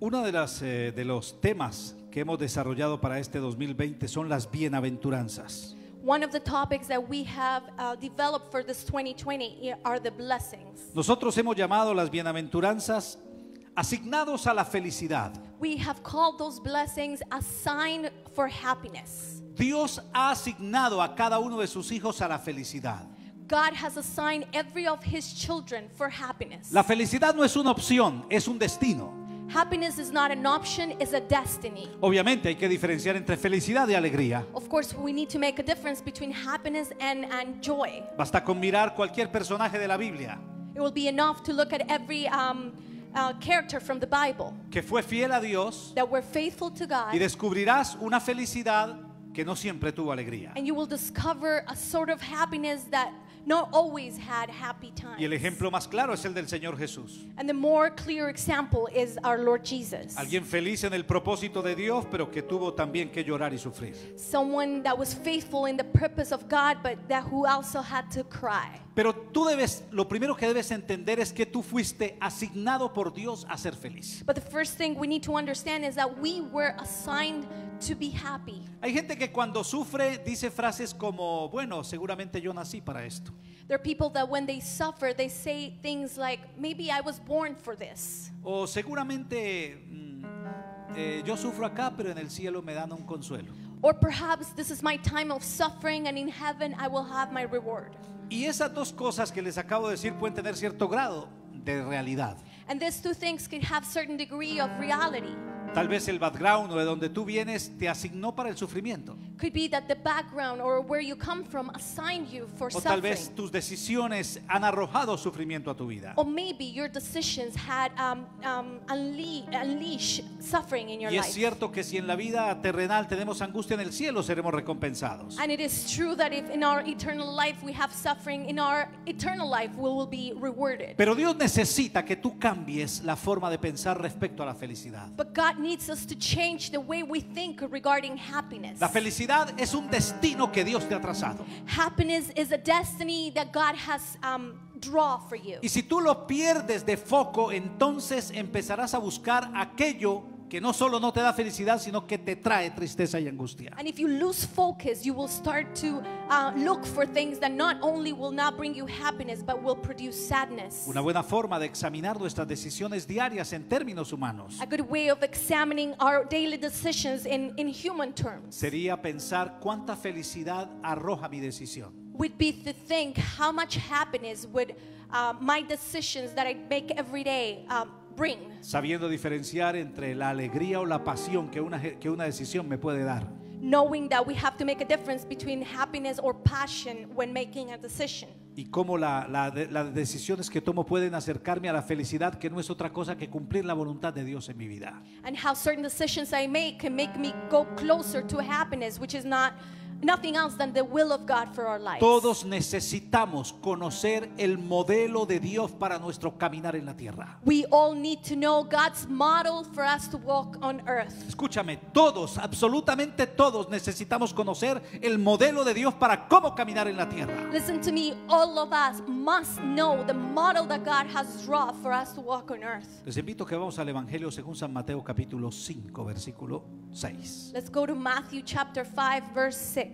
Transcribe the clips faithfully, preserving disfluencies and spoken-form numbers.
Uno de, las, eh, de los temas que hemos desarrollado para este dos mil veinte son las bienaventuranzas. One of the topics that we have uh, developed for this twenty twenty are the blessings. Nosotros hemos llamado las bienaventuranzas asignados a la felicidad. We have called those blessings a sign for happiness. Dios ha asignado a cada uno de sus hijos a la felicidad. God has assigned every of his children for happiness. La felicidad no es una opción, es un destino. Happiness is not an option, it's a destiny. Obviamente hay que diferenciar entre felicidad y alegría. Of course, we need to make a difference between happiness and, and joy. Basta con mirar cualquier personaje de la Biblia It will be enough to look at every um, uh, character from the Bible que fue fiel a Dios that were faithful to God, y descubrirás una felicidad que no siempre tuvo alegría. and you will discover a sort of happiness that not always had happy times. Y el ejemplo más claro es el del Señor Jesús. And the more clear example is our Lord Jesus. Alguien feliz en el propósito de Dios, pero que tuvo también que llorar y sufrir. Someone that was faithful in the purpose of God, but that who also had to cry. Pero tú debes, lo primero que debes entender es que tú fuiste asignado por Dios a ser feliz. But the first thing we need to understand is that we were assigned to be happy. Hay gente que cuando sufre dice frases como, bueno, seguramente yo nací para esto. There are people that when they suffer, they say things like, maybe I was born for this. O seguramente mm, eh, yo sufro acá, pero en el cielo me dan un consuelo. Or perhaps this is my time of suffering and in heaven I will have my reward. Y esas dos cosas que les acabo de decir pueden tener cierto grado de realidad. And these two things can have certain degree of reality. Tal vez el background o de donde tú vienes te asignó para el sufrimiento. Could be that the background or where you come from assigned you for O tal suffering. vez tus decisiones han arrojado sufrimiento a tu vida. Or maybe your decisions had um, um, unle- unleashed suffering in your Y es life. cierto que si en la vida terrenal tenemos angustia, en el cielo seremos recompensados. And it is true that if in our eternal life we have suffering, in our eternal life we will be rewarded. Pero Dios necesita que tú cambies la forma de pensar respecto a la felicidad. But God needs us to change the way we think regarding happiness. La felicidad es un destino que Dios te ha trazado. Happiness is a destiny that God has um, draw for you. Y si tú lo pierdes de foco, entonces empezarás a buscar aquello que no solo no te da felicidad, sino que te trae tristeza y angustia. And if you lose focus, you will start to uh, look for things that not only will not bring you happiness, but will produce sadness. Una buena forma de examinar nuestras decisiones diarias en términos humanos A good way of examining our daily decisions in, in human terms sería pensar cuánta felicidad arroja mi decisión. would be to think how much happiness would uh, my decisions that I make every day um, bring. Sabiendo diferenciar entre la alegría o la pasión que una, que una decisión me puede dar. Knowing that we have to make a difference between happiness or passion when making a decision. Y cómo la, la, las decisiones que tomo pueden acercarme a la felicidad, que no es otra cosa que cumplir la voluntad de Dios en mi vida. And how certain decisions I make can make me go closer to happiness, which is not nothing else than the will of God for our lives. Todos necesitamos conocer el modelo de Dios para nuestro caminar en la tierra. We all need to know God's model for us to walk on earth. Escúchame, todos, absolutamente todos necesitamos conocer el modelo de Dios para cómo caminar en la tierra. Listen to me, all of us must know the model that God has drawn for us to walk on earth. Les invito a que vamos al Evangelio según San Mateo capítulo cinco, versículo seis. Let's go to Matthew chapter five, verse six.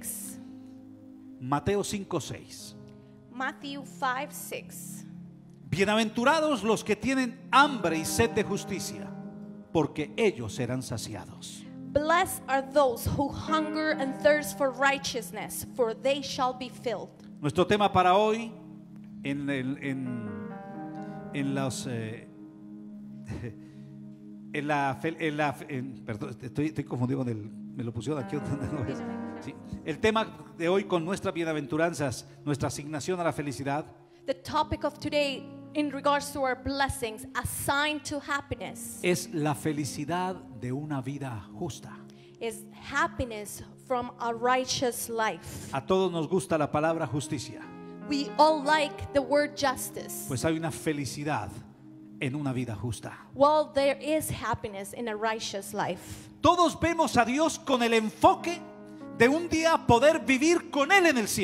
Mateo cinco, seis. Matthew five, six. Bienaventurados los que tienen hambre y sed de justicia, porque ellos serán saciados. Blessed are those who hunger and thirst for righteousness, for they shall be filled. Nuestro tema para hoy en, el, en, en los eh, en la, en la en, perdón, estoy, estoy confundido con el, me lo pusieron aquí. Sí. El tema de hoy con nuestras bienaventuranzas, nuestra asignación a la felicidad, The topic of today in regards to our blessings assigned to happiness es la felicidad de una vida justa. is happiness from a righteous life. A todos nos gusta la palabra justicia, We all like the word justice. pues hay una felicidad en una vida justa. Well, there is happiness in a righteous life. Todos vemos a Dios con el enfoque de un día poder vivir con Él en el cielo.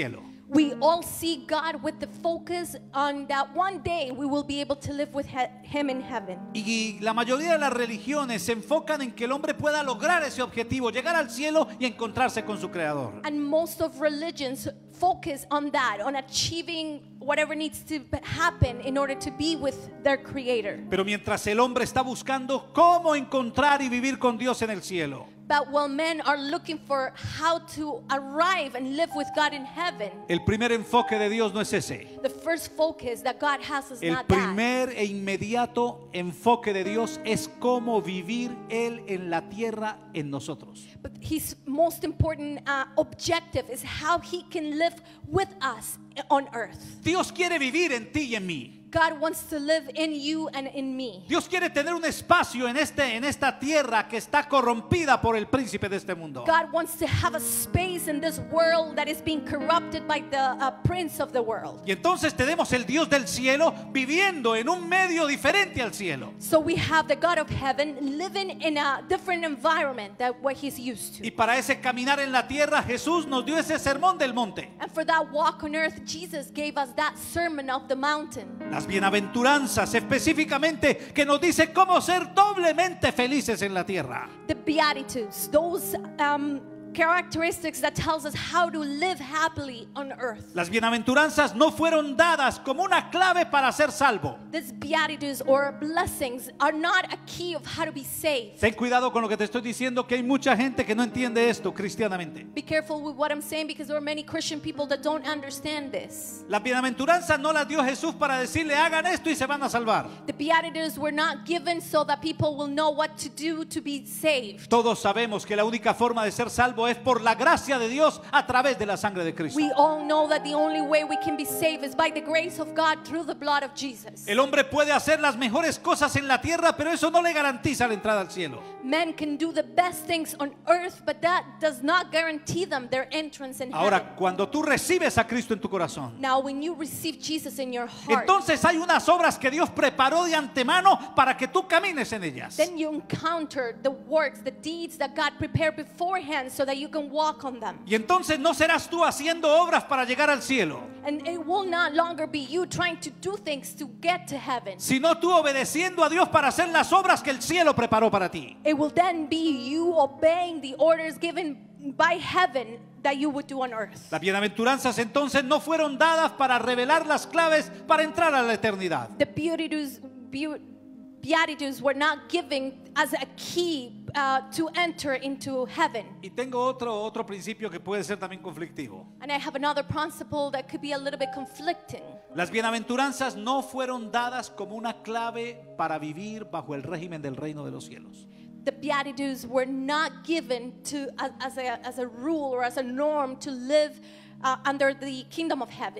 We all see God with the focus on that one day we will be able to live with he- Him in heaven. Y la mayoría de las religiones se enfocan en que el hombre pueda lograr ese objetivo, llegar al cielo y encontrarse con su Creador. And most of religions focus on that, on achieving whatever needs to happen in order to be with their Creator. Pero mientras el hombre está buscando cómo encontrar y vivir con Dios en el cielo, But while men are looking for how to arrive and live with God in heaven, el primer enfoque de Dios no es ese. the first focus that God has is El not that. primer e inmediato enfoque de Dios es cómo vivir Él en la tierra en nosotros. But His most important uh, objective is how He can live with us on earth. Dios quiere vivir en ti y en mí. God wants to live in you and in me. Dios quiere tener un espacio en, este, en esta tierra que está corrompida por el príncipe de este mundo. God wants to have a space in this world that is being corrupted by the uh, prince of the world. Y entonces tenemos el Dios del cielo viviendo en un medio diferente al cielo. So we have the God of heaven living in a different environment than what He's used Y to. para ese caminar en la tierra, Jesús nos dio ese sermón del monte. And for that walk on earth, Jesus gave us that sermon of the mountain. Las bienaventuranzas específicamente que nos dice cómo ser doblemente felices en la tierra. The Beatitudes, those um, characteristics that tells us how to live happily on earth. Las bienaventuranzas no fueron dadas como una clave para ser salvo. These Beatitudes or blessings are not a key of how to be saved. Ten cuidado con lo que te estoy diciendo, que hay mucha gente que no entiende esto cristianamente. Be careful with what I'm saying because there are many Christian people that don't understand this. Las bienaventuranzas no las dio Jesús para decirle hagan esto y se van a salvar. The Beatitudes were not given so that people will know what to do to be saved. Todos sabemos que la única forma de ser salvo es por la gracia de Dios a través de la sangre de Cristo. We all know that the only way we can be saved is by the grace of God through the blood of Jesus. El hombre puede hacer las mejores cosas en la tierra, pero eso no le garantiza la entrada al cielo. Men can do the best things on earth, but that does not guarantee them their entrance in heaven. Ahora, cuando tú recibes a Cristo en tu corazón, Now, when you receive Jesus in your heart, entonces hay unas obras que Dios preparó de antemano para que tú camines en ellas. then you encounter the works, the deeds that God prepared beforehand so that you can walk on them. Y entonces no serás tú haciendo obras para llegar al cielo, And it will not longer be you trying to do things to get to heaven. sino tú obedeciendo a Dios para hacer las obras que el cielo preparó para ti. It will then be you obeying the orders given by heaven that you would do on earth. Las bienaventuranzas entonces no fueron dadas para revelar las claves para entrar a la eternidad. The Beatitudes, Beat- Beatitudes were not given as a key uh, to enter into heaven. Y tengo otro, otro principio que puede ser también conflictivo. And I have another principle that could be a little bit conflicting. Las bienaventuranzas no fueron dadas como una clave para vivir bajo el régimen del reino de los cielos. The Beatitudes were not given to as, as, a, as a rule or as a norm to live uh, under the kingdom of heaven.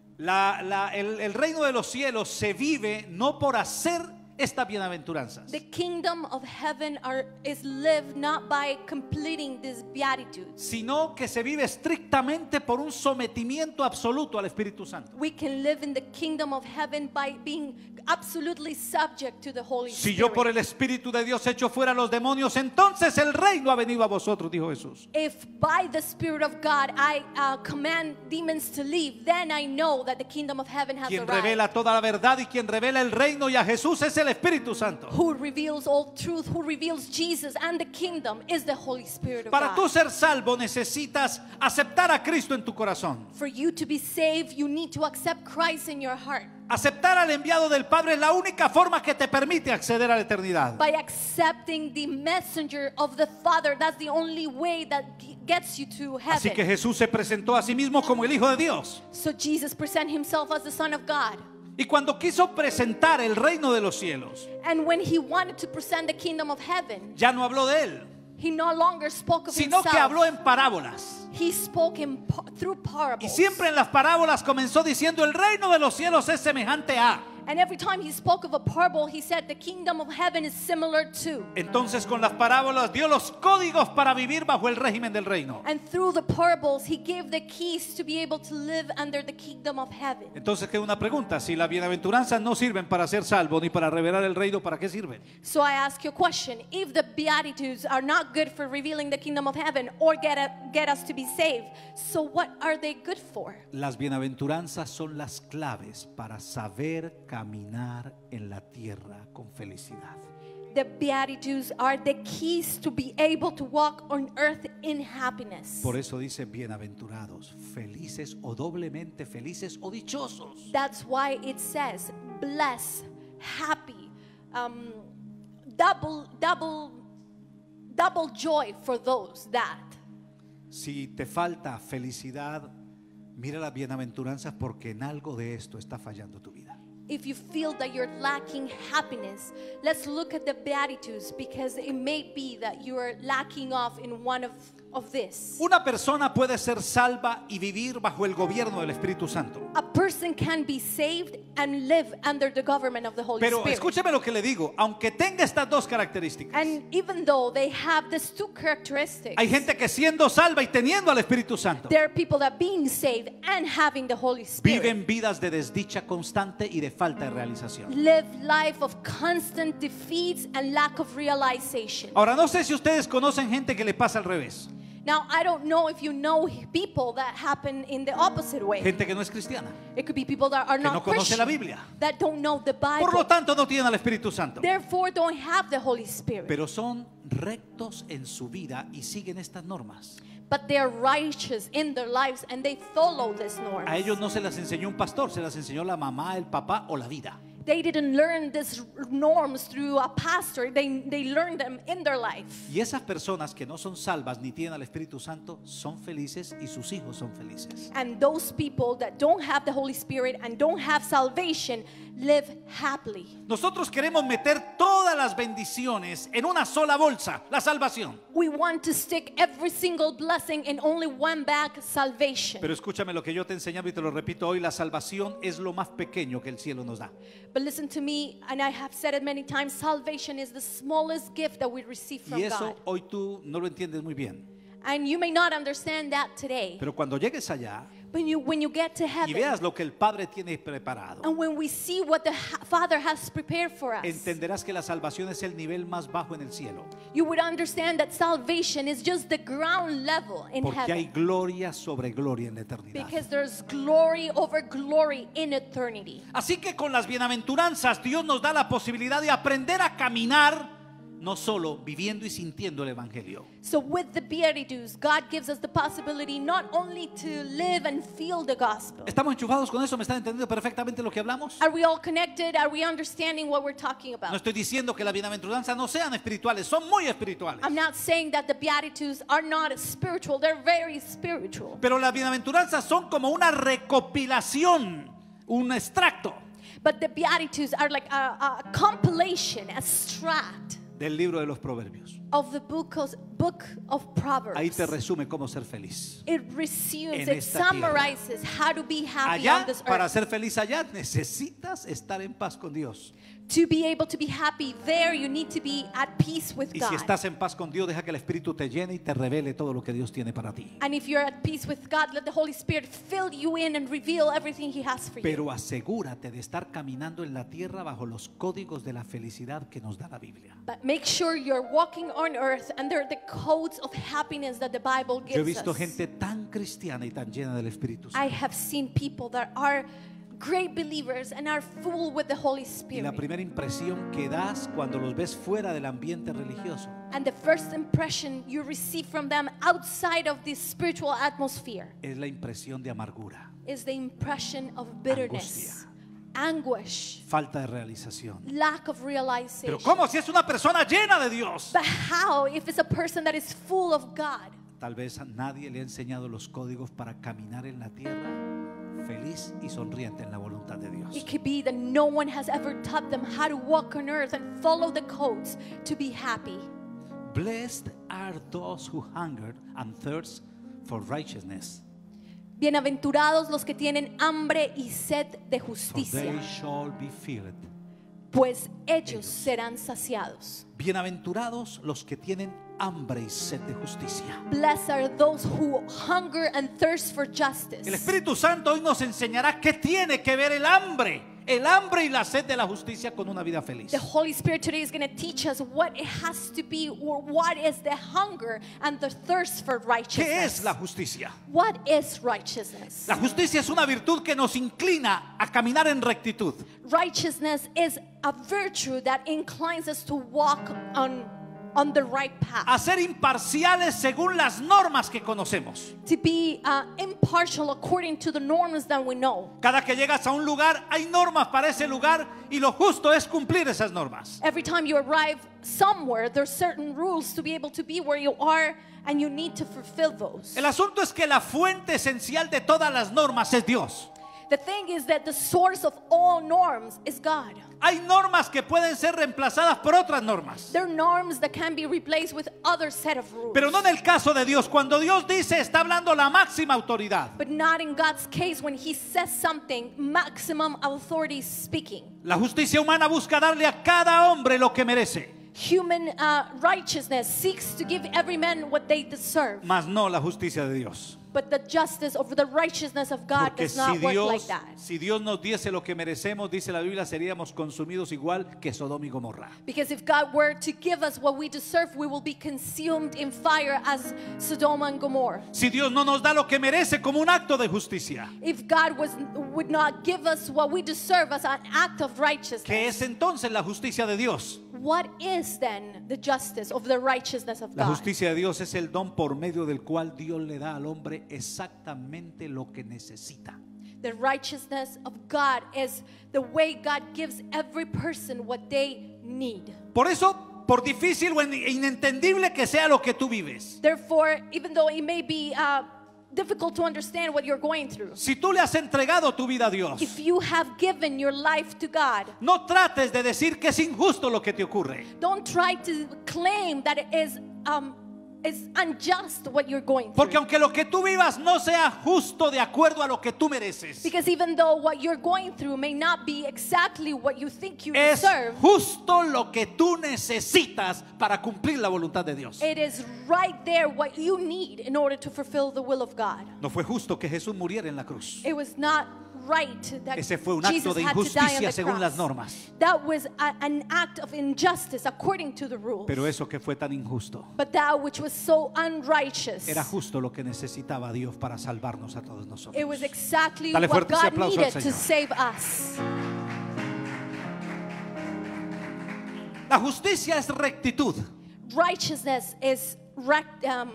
La, la, el, el reino de los cielos se vive no por hacer estas bienaventuranzas, The kingdom of heaven are, is lived not by completing these Beatitudes. sino que se vive estrictamente por un sometimiento absoluto al Espíritu Santo. We can live in the kingdom of heaven by being absolutely subject to the Holy Si Spirit. yo por el Espíritu de Dios echo fuera a los demonios, entonces el reino ha venido a vosotros, dijo Jesús. If by the Spirit of God I uh, command demons to leave, then I know that the kingdom of heaven has Quien arrived. revela toda la verdad y quien revela el reino y a Jesús es el Espíritu Santo. Who reveals all truth, who reveals Jesus and the kingdom is the Holy Spirit of Para tú God. ser salvo necesitas aceptar a Cristo en tu corazón. For you to be saved, you need to accept Christ in your heart. Aceptar al enviado del Padre es la única forma que te permite acceder a la eternidad. By accepting the messenger of the Father, that's the only way that g- gets you to Así que heaven. Jesús se presentó a sí mismo como el Hijo de Dios. So Jesus present himself as the Son of God. Y cuando quiso presentar el reino de los cielos, And when he wanted to present the kingdom of heaven, ya no habló de él, he no longer spoke of sino que himself. habló en parábolas. He spoke in pa- through Y parables. siempre en las parábolas comenzó diciendo: el reino de los cielos es semejante a. And every time he spoke of a parable, he said the kingdom of heaven is similar to. Entonces con las parábolas dio los códigos para vivir bajo el régimen del reino. And through the parables, he gave the keys to be able to live under the kingdom of heaven. Entonces queda una pregunta, si las bienaventuranzas no sirven para ser salvo ni para revelar el reino, ¿para qué sirven? So I ask you a question. If the Beatitudes are not good for revealing the kingdom of heaven or get, a, get us to be saved, so what are they good for? Las bienaventuranzas son las claves para saber caminar en la tierra con felicidad. The Beatitudes are the keys to be able to walk on earth in happiness. Por eso dice bienaventurados, felices o doblemente felices o dichosos. That's why it says blessed, happy, um, double, double, double joy for those that. Si te falta felicidad, mira las bienaventuranzas porque en algo de esto está fallando tu vida. If you feel that you're lacking happiness, let's look at the Beatitudes, because it may be that you are lacking off in one of, of this. Una persona puede ser salva y vivir bajo el gobierno del Espíritu Santo. A person can be saved and live under the government of the Holy Pero Spirit. escúcheme lo que le digo, aunque tenga estas dos características, And even though they have these two characteristics, hay gente que siendo salva y teniendo al Espíritu Santo, there are people that being saved and having the Holy Spirit viven vidas de desdicha constante y de falta de realización. live life of constant defeats and lack of realization. Ahora, no sé si ustedes conocen gente que le pasa al revés. Now, I don't know if you know people that happen in the opposite way. Gente que no es cristiana, It could be people that are que not no conoce la Christian, Biblia. that don't know the Por lo Bible, tanto, no tienen al Espíritu Santo. therefore don't have the Holy Spirit. Pero son rectos en su vida y siguen estas normas. But they are righteous in their lives and they follow these norms. A ellos no se las enseñó un pastor, se las enseñó la mamá, el papá o la vida. They didn't learn these norms through a pastor. They, they learned them in their life. Y esas personas que no son salvas ni tienen al Espíritu Santo son felices y sus hijos son felices. And those people that don't have the Holy Spirit and don't have salvation live happily. Nosotros queremos meter todas las bendiciones en una sola bolsa, la salvación. We want to stick every single blessing in only one bag, salvation. Pero escúchame lo que yo te enseñaba y te lo repito hoy, la salvación es lo más pequeño que el cielo nos da. But listen to me, and I have said it many times, salvation is the smallest gift that we receive from Y eso God. hoy tú no lo entiendes muy bien. And you may not understand that today. Pero cuando llegues allá But you, when you get to y heaven, veas lo que el Padre tiene preparado, and when we see what the ha- Father has prepared for us, entenderás que la salvación es el nivel más bajo en el cielo. you would understand that salvation is just the ground level in Porque hay heaven. gloria sobre gloria en la eternidad. Because there's glory over glory in eternity. Así que con las bienaventuranzas Dios nos da la posibilidad de aprender a caminar no solo viviendo y sintiendo el Evangelio, So with the Beatitudes, God gives us the possibility not only to live and feel the gospel. ¿estamos enchufados con eso? ¿Me están entendiendo perfectamente lo que hablamos? Are we all connected? Are we understanding what we're talking No about? estoy diciendo que las bienaventuranzas no sean espirituales, son muy espirituales. I'm not saying that the Beatitudes are not spiritual. They're very spiritual. Pero las bienaventuranzas son como una recopilación, un extracto But the Beatitudes are like a, a compilation, a extract del libro de los Proverbios. of the book of, book of Proverbs. Ahí te resume cómo ser feliz. It resumes, En it esta tierra. summarizes how to be happy Allá, on this para earth. ser feliz allá, necesitas estar en paz con Dios. To be able to be happy there, you need to be at peace with Y God. si estás en paz con Dios, deja que el Espíritu te llene y te revele todo lo que Dios tiene para ti. And if you're at peace with God, let the Holy Spirit fill you in and reveal everything He has for you. Pero asegúrate de estar caminando en la tierra bajo los códigos de la felicidad que nos da la Biblia. But make sure you're walking on earth under the codes of happiness that the Bible Yo he gives visto us. gente tan cristiana y tan llena del Espíritu I Santo. have seen people that are great believers and are full with the Holy Y la Spirit. primera impresión que das cuando los ves fuera del ambiente religioso And the first impression you receive from them outside of this spiritual atmosphere es la impresión de amargura, is the impression of bitterness, anguish, falta de realización. lack of realization. Pero ¿cómo si es una persona llena de Dios? But how if it's a person that is full of God? Tal vez a nadie le ha enseñado los códigos para caminar en la tierra feliz y sonriente en la voluntad de Dios. It could be that no one has ever taught them how to walk on earth and follow the codes to be happy. Blessed are those who hunger and thirst for righteousness. Bienaventurados los que tienen hambre y sed de For justicia, they shall be filled. pues ellos Ellos. serán saciados. Bienaventurados los que tienen hambre y sed de justicia. Blessed are those who hunger and thirst for El justice. Espíritu Santo hoy nos enseñará qué tiene que ver el hambre, el hambre y la sed de la justicia con una vida feliz. The Holy Spirit today is going to teach us what it has to be, or what is the hunger and the thirst for ¿Qué righteousness. es la justicia? What is righteousness? La justicia es una virtud que nos inclina a caminar en rectitud. Righteousness is a virtue that inclines us to walk on, on the right path. A ser imparciales según las normas que conocemos. To be uh, impartial according to the norms that we know. Cada que llegas a un lugar hay normas para ese lugar y lo justo es cumplir esas normas. Every time you arrive somewhere, there's certain rules to be able to be where you are, and you need to fulfill those. El asunto es que la fuente esencial de todas las normas es Dios. The thing is that the source of all norms is God. Hay normas que pueden ser reemplazadas por otras normas. There are norms that can be replaced with other set of rules. Pero no en el caso de Dios. Cuando Dios dice, está hablando la máxima autoridad. But not in God's case. When He says something, maximum authority is speaking. La justicia humana busca darle a cada hombre lo que merece, Human uh, righteousness seeks to give every man what they deserve. mas no la justicia de Dios. But the justice of the righteousness of God Porque does not si work like Dios, that. si Dios nos diese lo que merecemos, dice la Biblia, seríamos consumidos igual que Sodoma y Gomorra. Because if God were to give us what we deserve, we will be consumed in fire as Sodom and Gomorrah. Si Dios no nos da lo que merece como un acto de justicia, If God was, would not give us what we deserve as an act of righteousness, ¿qué es entonces la justicia de Dios? what is then the justice of the righteousness of La God? justicia de Dios es el don por medio del cual Dios le da al hombre exactamente lo que necesita. The righteousness of God is the way God gives every person what they need. Por eso, por difícil o inentendible que sea lo que tú vives, Therefore, even though it may be uh, difficult to understand what you're going through, si tú le has entregado tu vida a Dios, if you have given your life to God, no trates de decir que es injusto lo que te ocurre. don't try to claim that it is um, is unjust what you're going Porque through. aunque lo que tú vivas no sea justo de acuerdo a lo que tú mereces, Because even though what you're going through may not be exactly what you think you es deserve, justo lo que tú necesitas para cumplir la voluntad de Dios. it is right there what you need in order to fulfill the will of God. No fue justo que Jesús muriera en la cruz. It was not right that Ese fue un acto Jesus de had to die on injusticia the según las cross. normas. That was a- an act of injustice according to the rules. Pero eso que fue tan injusto, But that which was so unrighteous, era justo lo que necesitaba Dios para salvarnos a todos nosotros. it was exactly Dale what fuerte ese God aplauso al needed to Señor. save us. La justicia es rectitud. Righteousness is rec- um,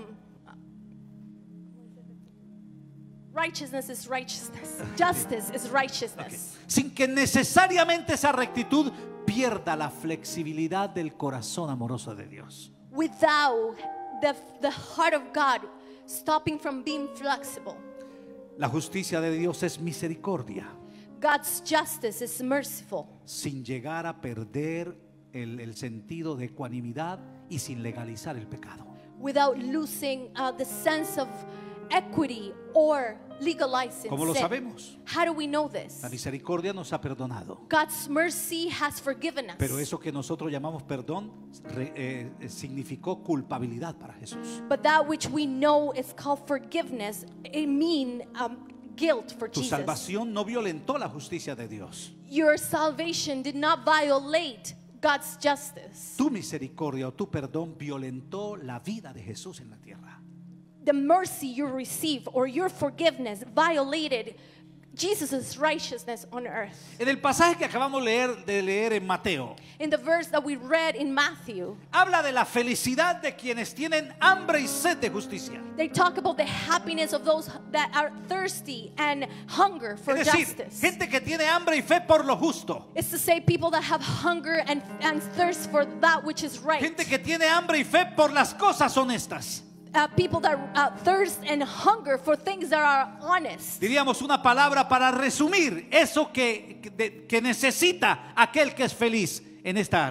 righteousness is righteousness. Justice is righteousness. Sin que necesariamente esa rectitud pierda la flexibilidad del corazón amoroso de Dios. Without the, the heart of God stopping from being flexible. La justicia de Dios es misericordia, God's justice is merciful, sin llegar a perder el, el sentido de ecuanimidad y sin legalizar el pecado. without losing uh, the sense of equity or legalizing ¿Cómo lo sin. sabemos? How do we know this? La misericordia nos ha perdonado. God's mercy has forgiven us. Pero eso que nosotros llamamos perdón re- eh, significó culpabilidad para Jesús. But that which we know is called forgiveness, it mean um, guilt for Tu Jesus. salvación no violentó la justicia de Dios. Your salvation did not violate God's justice. Tu misericordia o tu perdón violentó la vida de Jesús en la tierra. The mercy you receive or your forgiveness violated Jesus' righteousness on earth. En el pasaje que acabamos leer, de leer en Mateo, In the verse that we read in Matthew, habla de la felicidad de quienes tienen hambre y sed de justicia. they talk about the happiness of those that are thirsty and hunger for Es decir, justice. gente que tiene hambre y fe por lo justo. It's to say people that have hunger and, and thirst for that which is right. Gente que tiene hambre y fe por las cosas honestas. Uh, people that uh, thirst and hunger for things that are honest. Diríamos una palabra para resumir eso que, que, de- que necesita aquel que es feliz en esta área.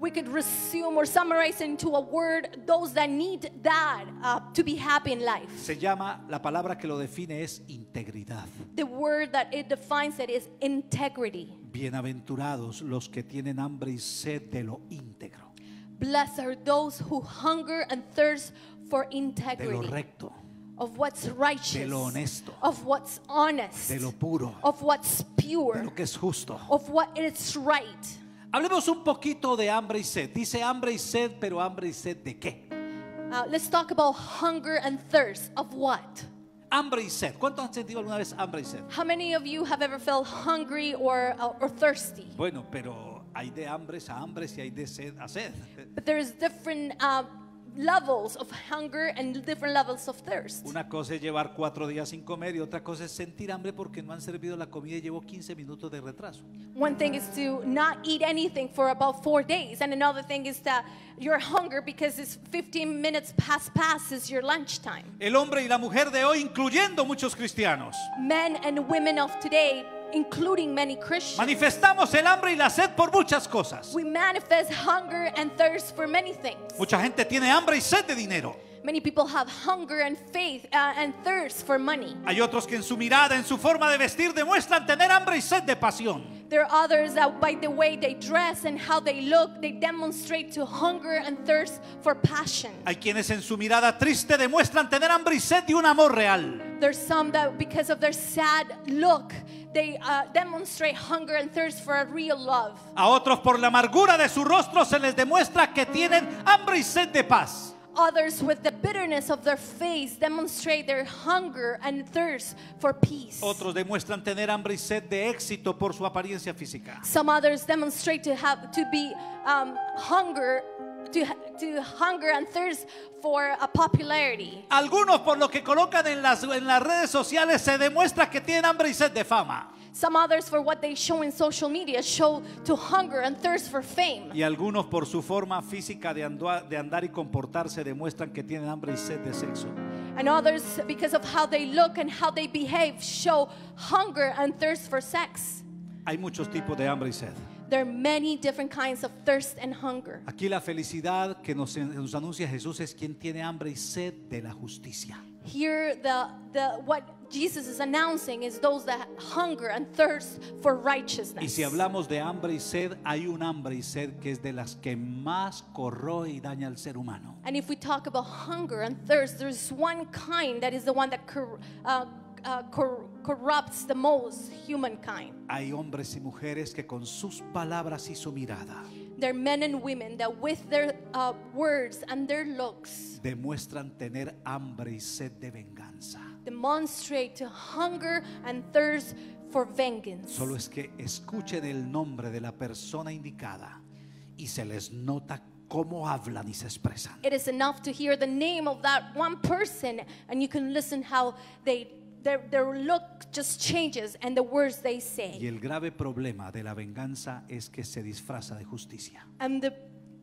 we could resume or summarize into a word those that need that uh, to be happy in life. Se llama, la palabra que lo define es integridad. The word that it defines it is integrity. Bienaventurados los que tienen hambre y sed de lo íntegro, Blessed are those who hunger and thirst for de lo integrity, recto, of what's righteous, de lo honesto, of what's honest, de lo puro, of what's de pure, lo que es justo. of what is right. Hablemos un poquito de hambre y sed. Dice hambre y sed, pero hambre y sed ¿de qué? Uh, let's talk about hunger and thirst. Of what? Hambre y sed. ¿Cuántos han sentido alguna vez hambre y sed? How many of you have ever felt hungry or uh, or thirsty? Bueno, pero hay de hambres a hambres y hay de sed a sed. But there's different uh, levels of hunger and different levels of thirst. Una cosa es llevar cuatro días sin comer y otra cosa es sentir hambre porque no han servido la comida y llevo quince minutos de retraso. One thing is to not eat anything for about four days, and another thing is that you're hungry because it's fifteen minutes past past is your lunchtime. El hombre y la mujer de hoy, incluyendo muchos cristianos, Men and women of today, including many Christians, manifestamos el hambre y la sed por muchas cosas. we manifest hunger and thirst for many things. Mucha gente tiene hambre y sed de dinero. Many people have hunger and faith uh, and thirst for money. Hay otros que en su mirada, en su forma de vestir, demuestran tener hambre y sed de pasión. There are others that by the way they dress and how they look, they demonstrate to hunger and thirst for passion. Hay quienes en su mirada triste demuestran tener hambre y sed de un amor real. There's some that because of their sad look, they uh, demonstrate hunger and thirst for a real love. A otros por la amargura de su rostro se les demuestra que tienen hambre y sed de paz. Others with the bitterness of their face demonstrate their hunger and thirst for peace. Otros demuestran tener hambre y sed de éxito por su apariencia física. Some others demonstrate to have to be um, hunger to to hunger and thirst for a popularity. Algunos por lo que colocan en las, en las redes sociales se demuestra que tienen hambre y sed de fama. Some others for what they show in social media show to hunger and thirst for fame. Y algunos por su forma física de, andua- de andar y comportarse demuestran que tienen hambre y sed de sexo. And others because of how they look and how they behave show hunger and thirst for sex. Hay muchos tipos de hambre y sed. There are many different kinds of thirst and hunger. Aquí la felicidad que nos, nos anuncia Jesús es quien tiene hambre y sed de la justicia. Here the the what Jesus is announcing is those that hunger and thirst for righteousness. Y si hablamos de hambre y sed, hay un hambre y sed que es de las que más corroe y daña al ser humano. And if we talk about hunger and thirst, there's one kind that is the one that cor, uh, uh, cor, corrupts the most humankind. Hay hombres y mujeres que con sus palabras y su mirada They're men and women that with their uh, words and their looks demuestran tener hambre y sed de venganza. demonstrate to hunger and thirst for vengeance. Solo es que escuchen el nombre de la persona indicada y se les nota cómo hablan y se expresan. It is enough to hear the name of that one person and you can listen how they their, their look just changes and the words they Y say. el grave problema de la venganza es que se disfraza de justicia. And the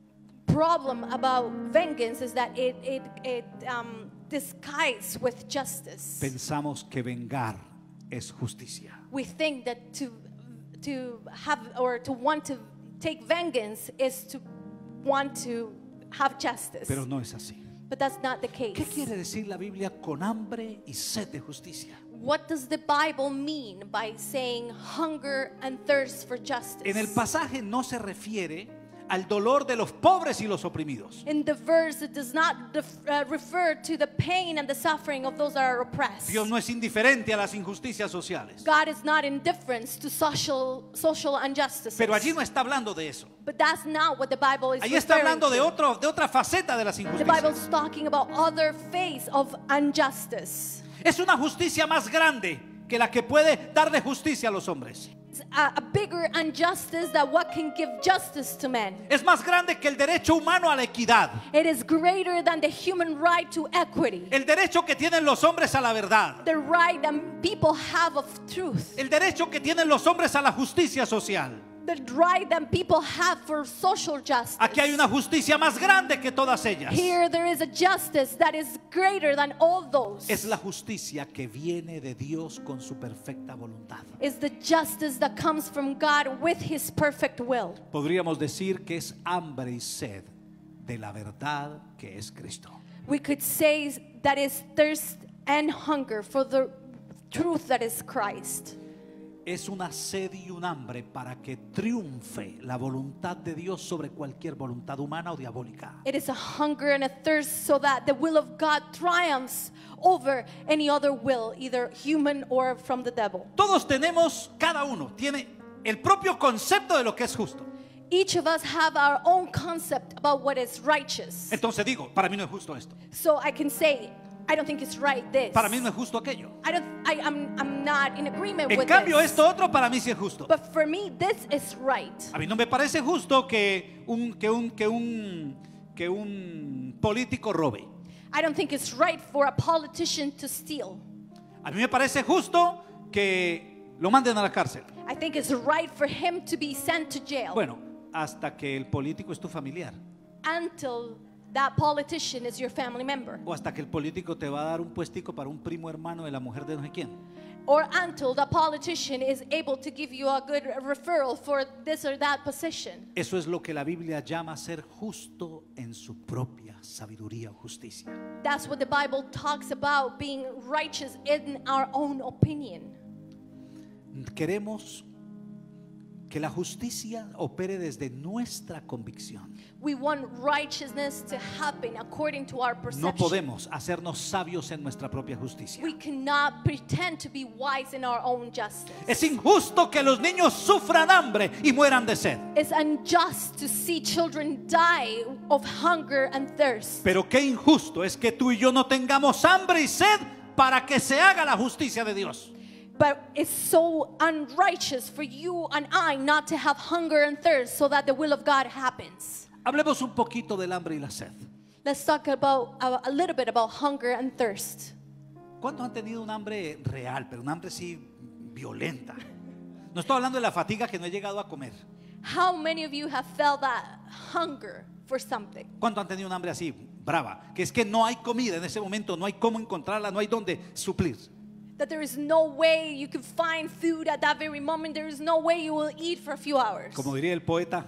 problem about vengeance is that it it it um, disguises with justice. Pensamos que vengar es justicia. We think that to to have or to want to take vengeance is to want to have justice. Pero no es así. But that's not the case. ¿Qué quiere decir la Biblia con hambre y sed de justicia? What does the Bible mean by saying hunger and thirst for justice? En el pasaje no se refiere al dolor de los pobres y los oprimidos. In the verse, it does not def- uh, refer to the pain and the suffering of those that are oppressed. Dios no es indiferente a las injusticias sociales. God is not indifferent to social social injustices. Pero allí no está hablando de eso. But that's not what the Bible is Allí está referring hablando to. de otro, de otra faceta de las The injusticias. Bible's talking about other phase of injustice. Es una justicia más grande que la que puede darle justicia a los hombres. It's a, a bigger injustice that what can give justice to men. Es más grande que el derecho humano a la equidad. It is greater than the human right to equity. El derecho que tienen los hombres a la verdad. The right that people have of truth. El derecho que tienen los hombres a la justicia social. the drive that people have for social justice. Aquí hay una justicia más grande que todas ellas. Here there is a justice that is greater than all those. Es la justicia que viene de Dios con su perfecta voluntad. It's the justice that comes from God with His perfect will. Podríamos decir que es hambre y sed de la verdad que es Cristo. We could say that is thirst and hunger for the truth that is Christ. Es una sed y un hambre para que triunfe la voluntad de Dios sobre cualquier voluntad humana o diabólica. It is a hunger and a thirst so that the will of God triumphs over any other will, either human or from the devil. Todos tenemos, cada uno tiene el propio concepto de lo que es justo. Each of us have our own concept about what is righteous. Entonces digo, para mí no es justo esto. So I can say, I don't think it's right this. Para mí no es justo aquello. I don't, I, I'm, I'm not in agreement En with cambio, this. esto otro para mí sí es justo. But for me, this is right. A mí no me parece justo que un, que un, que un, que un político robe. I don't think it's right for a politician to steal. A mí me parece justo que lo manden a la cárcel. I think it's right for him to be sent to jail. Bueno, hasta que el político es tu familiar. Until that politician is your family member. O hasta que el político te va a dar un puestico para un primo hermano de la mujer de no sé quién. Or until the politician is able to give you a good referral for this or that position. Eso es lo que la Biblia llama ser justo en su propia sabiduría o justicia. That's what the Bible talks about, being righteous in our own opinion. Queremos que la justicia opere desde nuestra convicción. We want righteousness to happen according to our perception. No podemos hacernos sabios en nuestra propia justicia. We cannot pretend to be wise in our own justice. Es injusto que los niños sufran hambre y mueran de sed. It's unjust to see children die of hunger and thirst. Pero qué injusto es que tú y yo no tengamos hambre y sed para que se haga la justicia de Dios. But it's so unrighteous for you and I not to have hunger and thirst so that the will of God happens. Hablemos un poquito del hambre y la sed. Let's talk about a, a little bit about hunger and thirst. ¿Cuántos han tenido un hambre real, pero un hambre sí violenta? No estoy hablando de la fatiga que no he llegado a comer. How many of you have felt that hunger for something? ¿Cuántos han tenido un hambre así brava? Que es que no hay comida en ese momento, no hay cómo encontrarla, no hay dónde suplir. That there is no way you can find food at that very moment. There is no way you will eat for a few hours. Como diría el poeta,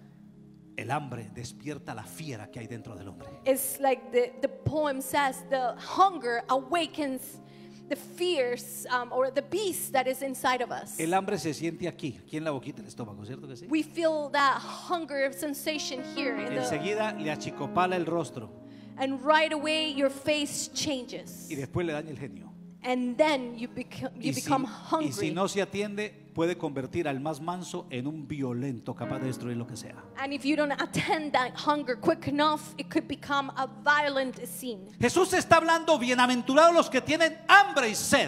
el hambre despierta la fiera que hay dentro del hombre. It's like the, the poem says, the hunger awakens the fears um, or the beast that is inside of us. El hambre se siente aquí, aquí en la boquita del estómago, ¿cierto que sí? We feel that hunger sensation here in the, Enseguida le achicopala el rostro and right away your face changes. y después le daña el genio. And then you, beco- you Y si, become y si hungry. no se atiende, puede convertir al más manso en un violento capaz de destruir lo que sea. And if you don't attend that hunger quick enough, it could become a violent scene. Jesús está hablando, bienaventurados los que tienen hambre y sed.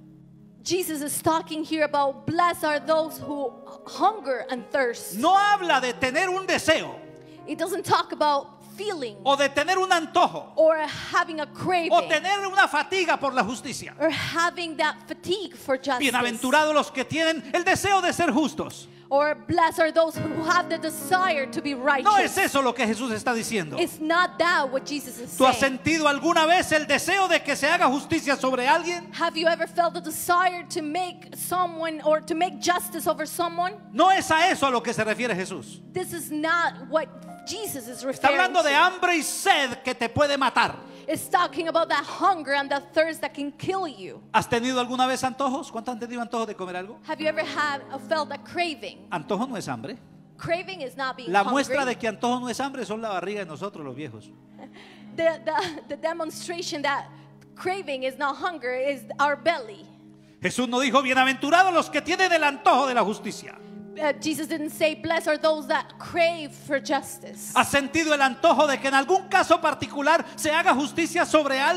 Jesus is talking here about blessed are those who hunger and thirst. No habla de tener un deseo It doesn't talk about feeling o de tener un antojo or having a craving o tener una fatiga por la justicia. or having that fatigue for justice. Bienaventurados los que tienen el deseo de ser justos. Or blessed are those who have the desire to be righteous. No es eso lo que Jesús está diciendo. It's not that what Jesus is ¿Tú has saying. sentido alguna vez el deseo de que se haga justicia sobre alguien? Have you ever felt the desire to make someone or to make justice over someone? No es a eso a lo que se refiere Jesús. This is not what Jesus is Está referring hablando de to. hambre y sed que te puede matar. It's talking about that hunger and that thirst that can kill you. ¿Has tenido alguna vez antojos? ¿Cuántos han tenido antojos de comer algo? Have you ever had uh, felt a craving? Antojo no es hambre. Craving is not being La hungry. muestra de que antojo no es hambre son la barriga de nosotros los viejos. the, the, the demonstration that craving is not hunger is our belly. Jesús no dijo bienaventurados los que tienen el antojo de la justicia. Uh, Jesus didn't say, blessed are those that crave for justice. ¿Has sentido el antojo de que en algún caso particular se haga justicia sobre alguien?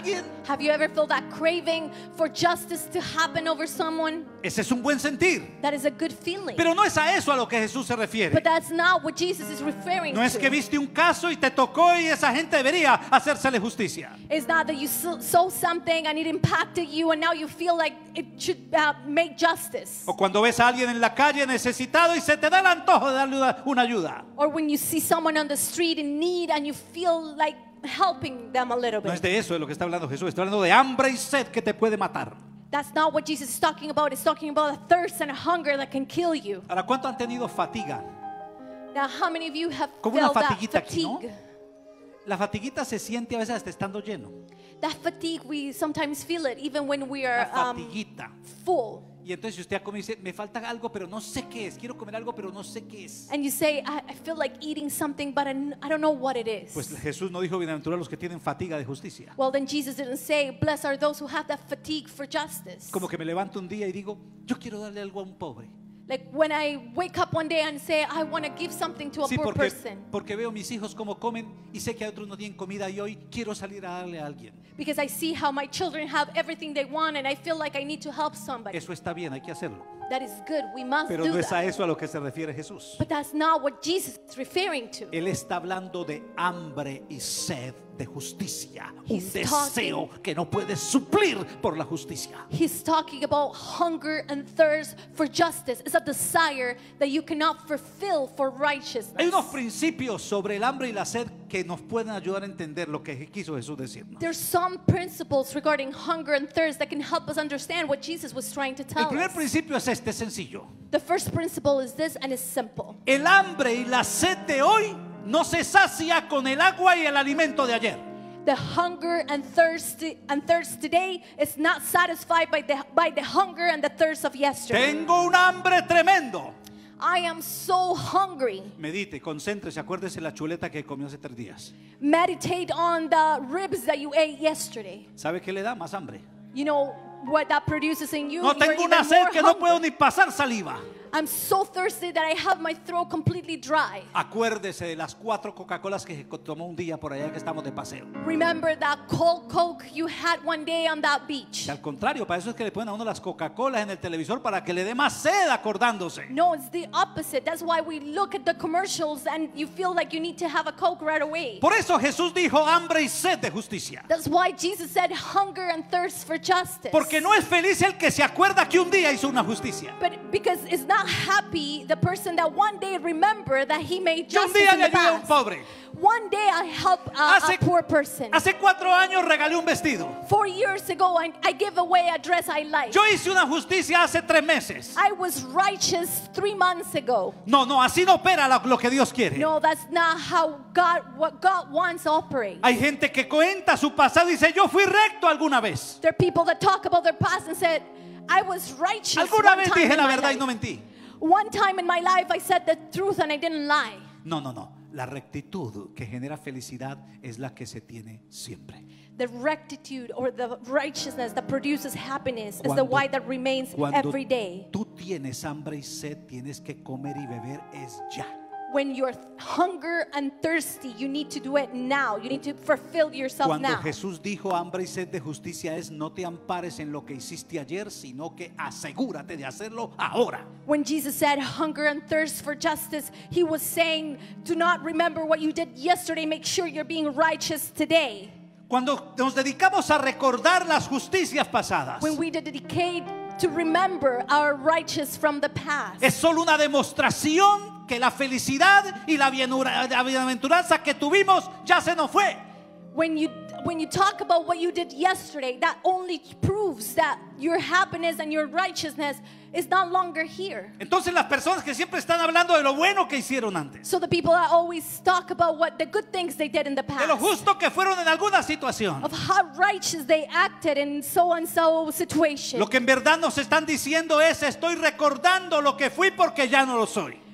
Have you ever felt that craving for justice to happen over someone? Ese es un buen sentir. That is a good feeling. Pero no es a eso a lo que Jesús se refiere. But that's not what Jesus is referring No es to. que viste un caso y te tocó y esa gente debería hacérsele justicia. It's not that you saw saw something and it impacted you and now you feel like it should uh, make justice. O cuando ves a alguien en la calle necesitado y se te da el antojo de darle una, una ayuda. Or when you see someone on the street in need and you feel like helping them a little No es bit. de eso de lo que está hablando Jesús. Está hablando de hambre y sed que te puede matar. That's not what Jesus is talking about. He's talking about a thirst and a hunger that can kill you. Ahora, ¿cuánto han tenido fatiga? Now, how many of you have Como una felt that fatiguita aquí, ¿no? fatigue? La fatiguita se siente a veces hasta estando lleno. That fatigue, we sometimes feel it even when we are La um, fatiguita. full. Y entonces usted come y dice, me falta algo, pero no sé qué es. Quiero comer algo, pero no sé qué es. And you say, I, I feel like eating something, but I, n- I don't know what it is. Pues Jesús no dijo bienaventurados los que tienen fatiga de justicia. Well, then Jesus didn't say, blessed are those who have that fatigue for justice. Como que me levanto un día y digo, yo quiero darle algo a un pobre. Like when I wake up one day and say, I want to give something to a Sí, poor porque, person. porque veo a mis hijos cómo comen y sé que otros no tienen comida y hoy quiero salir a darle a alguien. Because I see how my children have everything they want and I feel like I need to help somebody. Eso está bien, hay que hacerlo. That is good. We must Pero do no es a that. eso a lo que se refiere Jesús. But that's not what Jesus is referring to. Él está hablando de hambre y sed de justicia. Un He's deseo que no puedes suplir por la justicia. He's talking about hunger and thirst for justice. It's a desire that you cannot fulfill for righteousness. Hay unos principios sobre el hambre y la sed que nos pueden ayudar a entender lo que quiso Jesús decirnos. There's some principles regarding hunger and thirst that can help us understand what Jesus was trying to El tell primer us. principio es este, sencillo. The first principle is this, and it's simple. El hambre y la sed de hoy no se sacia con el agua y el alimento de ayer. The hunger and thirst and thirst today is not satisfied by the by the hunger and the thirst of yesterday. Tengo un hambre tremendo. I am so hungry. Medite, concéntrese, acuérdese la chuleta que comió hace tres días. Meditate on the ribs that you ate yesterday. ¿Sabe qué le da? Más hambre. You know what that produces in you? No, You're tengo even una sed more que no puedo hungry. ni pasar saliva. I'm so thirsty that I have my throat completely dry. Acuérdese de las cuatro Coca-Colas que tomó un día por allá que estamos de paseo. Remember that cold Coke you had one day on that beach? Y al contrario, para eso es que le ponen a uno las Coca-Colas en el televisor para que le dé más sed acordándose. No, it's the opposite. That's why we look at the commercials and you feel like you need to have a Coke right away. Por eso Jesús dijo hambre y sed de justicia. That's why Jesus said hunger and thirst for justice. Porque no es feliz el que se acuerda que un día hizo una justicia. But because it's not happy the person that one day remember that he made Yo un justice día in le the ayudé a un past. pobre. One day I helped a, Hace- a poor person. Hace cuatro años regalé un vestido. Four years ago, I, I gave away a dress I liked. Yo hice una justicia hace tres meses. I was righteous three months ago. No, no, así no opera lo, lo que Dios quiere. No, that's not how God, what God wants operates. Hay gente que cuenta su pasado y dice, yo fui recto alguna vez. There are people that talk about their past and said, I was righteous Alguna one vez time dije in la my verdad y life. no mentí. One time in my life I said the truth and I didn't lie. No, no, no. La rectitud que genera felicidad es la que se tiene siempre. The rectitude or the righteousness that produces happiness is the Cuando- why that remains Cuando every day. tú tienes hambre y sed, tienes que comer y beber es ya. When you're hunger and thirsty, you need to do it now. You need to fulfill yourself Cuando now. Jesús dijo hambre y sed de justicia es no te ampares en lo que hiciste ayer, sino que asegúrate de hacerlo ahora. When Jesus said hunger and thirst for justice, he was saying, do not remember what you did yesterday. Make sure you're being righteous today. Cuando nos dedicamos a recordar las justicias pasadas, When we dedicate to remember our righteous from the past, es solo una demostración que la felicidad y la bienura- la bienaventuranza que tuvimos ya se nos fue. when you when you talk about what you did yesterday, that only proves that your happiness and your righteousness is not longer here. Entonces las personas que siempre están hablando de lo bueno que hicieron antes, So the people that always talk about what the good things they did in the de lo past, justo que fueron en alguna situación, of how righteous they acted in so and so situation. lo que en verdad nos están diciendo es estoy recordando lo que fui porque ya no lo soy.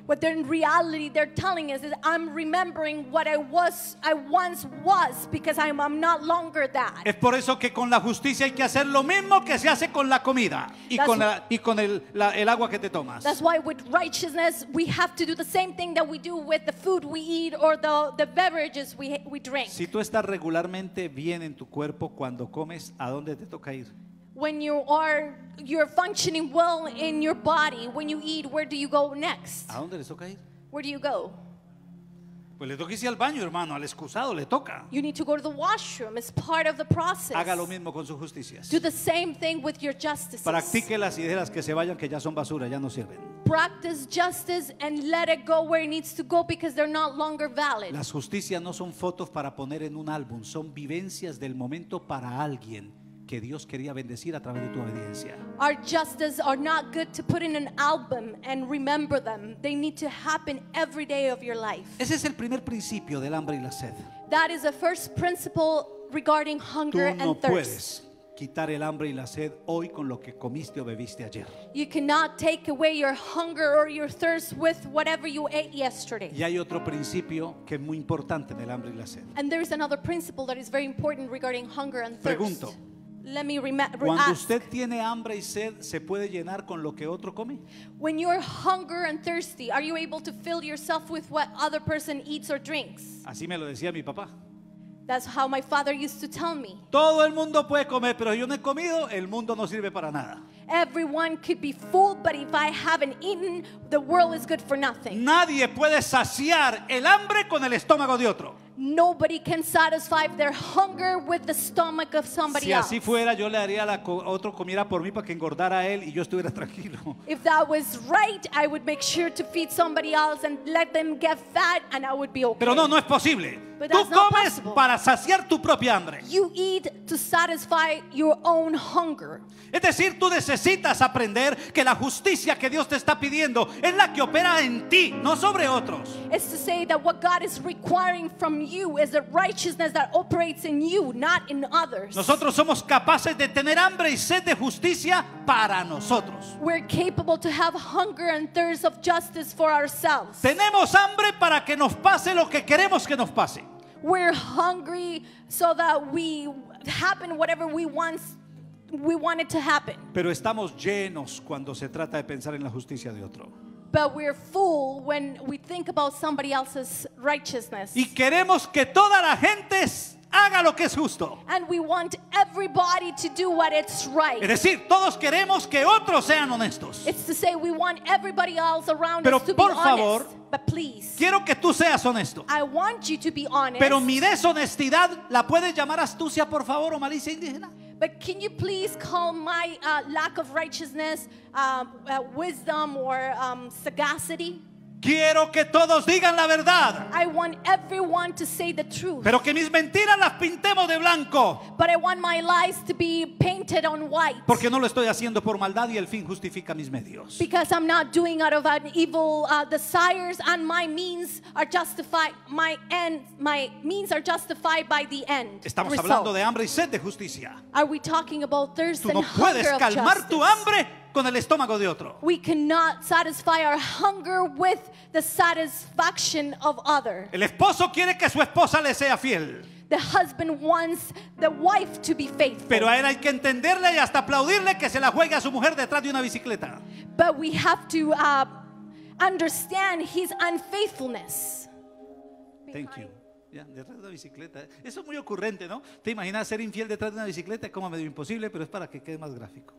What they're in reality they're telling us is I'm remembering what I was I once was because I'm I'm not longer that. Es por eso que con la justicia hay que hacer lo mismo que se hace con la comida y That's con, la, y con el, la- el agua que te tomas. That's why with righteousness we have to do the same thing that we do with the food we eat or the, the beverages we we drink. Si tú estás regularmente bien en tu cuerpo cuando comes, ¿a dónde te toca ir? When you are you're functioning well in your body, when you eat, where do you go next? ¿A dónde les toca ir? Where do you go? Pues le toca irse al baño, hermano, al excusado le toca. You need to go to the washroom. It's part of the process. Haga lo mismo con sus justicias. Do the same thing with your justices. Practique las ideas que se vayan, que ya son basura, ya no sirven. Practice justice and let it go where it needs to go because they're not longer valid. Las justicias no son fotos para poner en un álbum, son vivencias del momento para alguien que Dios quería bendecir a través de tu obediencia. Our justices are not good to put in an album and remember them. They need to happen every day of your life. Ese es el primer principio del hambre y la sed. That is the first principle regarding Tú hunger no and thirst. puedes quitar el hambre y la sed hoy con lo que comiste o bebiste ayer. You cannot take away your hunger or your thirst with whatever you ate yesterday. Y hay otro principio que es muy importante en el hambre y la sed. And there's another principle that is very important regarding hunger and thirst. Pregunto. Let me remember. Cuando usted tiene hambre y sed, ¿se puede llenar con lo que otro come? When you're hunger and thirsty, are you able to fill yourself with what other person eats or drinks? Así me lo decía mi papá. That's how my father used to tell me. Todo el mundo puede comer, pero yo no he comido, el mundo no sirve para nada. Everyone could be full, but if I haven't eaten, the world is good for nothing. Nadie puede saciar el hambre con el estómago de otro. Nobody can satisfy their hunger with the stomach of somebody Si así else. fuera, yo le haría a la co- otro comiera por mí para que engordara a él y yo estuviera tranquilo. If that was right, I would make sure to feed somebody else and let them get fat, and I would be okay. Pero no, no es posible. But Tú that's not comes possible. para saciar tu propia hambre. You eat to satisfy your own hunger. Es decir, tú necesitas aprender que la justicia que Dios te está pidiendo es la que opera en ti, no sobre otros. It's to say that what God is requiring from you is the righteousness that operates in you, not in others. Nosotros somos capaces de tener hambre y sed de justicia para nosotros. We're capable to have hunger and thirst of justice for ourselves. Tenemos hambre para que nos pase lo que queremos que nos pase. We're hungry so that we happen whatever we want we want it to happen. Pero estamos llenos cuando se trata de pensar en la justicia de otro. But we're full when we think about somebody else's righteousness. Y queremos que toda la gente haga lo que es justo. And we want everybody to do what it's right. Es decir, todos queremos que otros sean honestos. It's to say we want everybody else around Pero us to por be favor, honest. But please, Quiero que tú seas honesto. I want you to be honest. Pero mi deshonestidad, ¿la puedes llamar astucia, por favor, o malicia indígena? But can you please call my uh, lack of righteousness um, uh, wisdom or um, sagacity? Quiero que todos digan la verdad, I want everyone to say the truth. pero que mis mentiras las pintemos de blanco, But I want my lies to be painted on white. porque no lo estoy haciendo por maldad y el fin justifica mis medios. Because I'm not doing out of an evil uh, desires, and my means are justified. My end, my means are justified by the end. Estamos result. hablando de hambre y sed de justicia. Are we talking about thirst Tú and no puedes hunger of calmar justice? tu hambre con el estómago de otro. We cannot satisfy our hunger with the satisfaction of other. El esposo quiere que su esposa le sea fiel, The husband wants the wife to be faithful. pero a él hay que entenderle y hasta aplaudirle que se la juegue a su mujer detrás de una bicicleta. But we have to uh, understand his unfaithfulness. Thank you. Ya, detrás de una bicicleta. Eso es muy ocurrente, ¿no? ¿Te imaginas ser infiel detrás de una bicicleta? Es como medio imposible, pero es para que quede más gráfico.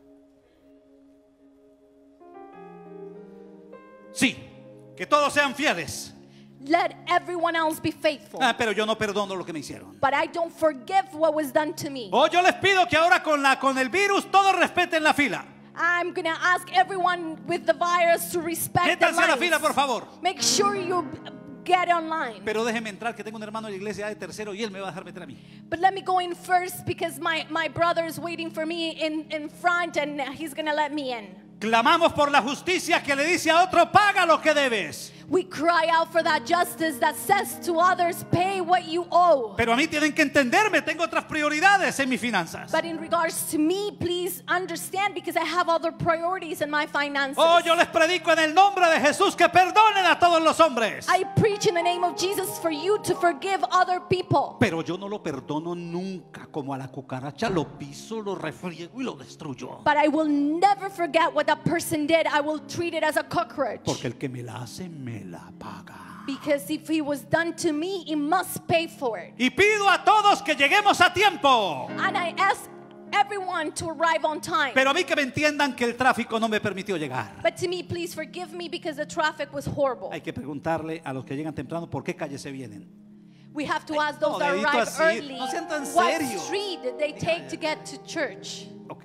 Sí, que todos sean fieles. Let everyone else be faithful. Ah, pero yo no perdono lo que me hicieron. But I don't forgive what was done to me. Oh, yo les pido que ahora con, la, con el virus todos respeten la fila. I'm going to ask everyone with the virus to respect the Métanse a la fila, por lines. favor. Make sure you get online. Pero déjeme entrar, que tengo un hermano de la iglesia de tercero y él me va a dejar meter a mí. But let me go in first because my, my brother is waiting for me in, in front and he's going to let me in. Clamamos por la justicia que le dice a otro, paga lo que debes. We cry out for that justice that says to others, pay what you owe. Pero a mí tienen que entenderme, tengo otras prioridades en mis finanzas. But in regards to me, please understand, because I have other priorities in my finances. Oh, yo les predico en el nombre de Jesús que perdonen a todos los hombres. I preach in the name of Jesus for you to forgive other people. Pero yo no lo perdono nunca, como a la cucaracha lo piso, lo refriego y lo destruyo. But I will never forget what that person did. I will treat it as a cockroach. Porque el que me la hace, me la paga. Because if he was done to me, he must pay for it. Y pido a todos que lleguemos a tiempo. And I ask everyone to arrive on time. Pero a mí que me entiendan que el tráfico no me permitió llegar. But to me, please forgive me because the traffic was horrible. Hay que preguntarle a los que llegan temprano por qué calle se vienen. We have to ask those no, that dedito arrive así, early no sean tan what serios. street did they take to get to church. Okay.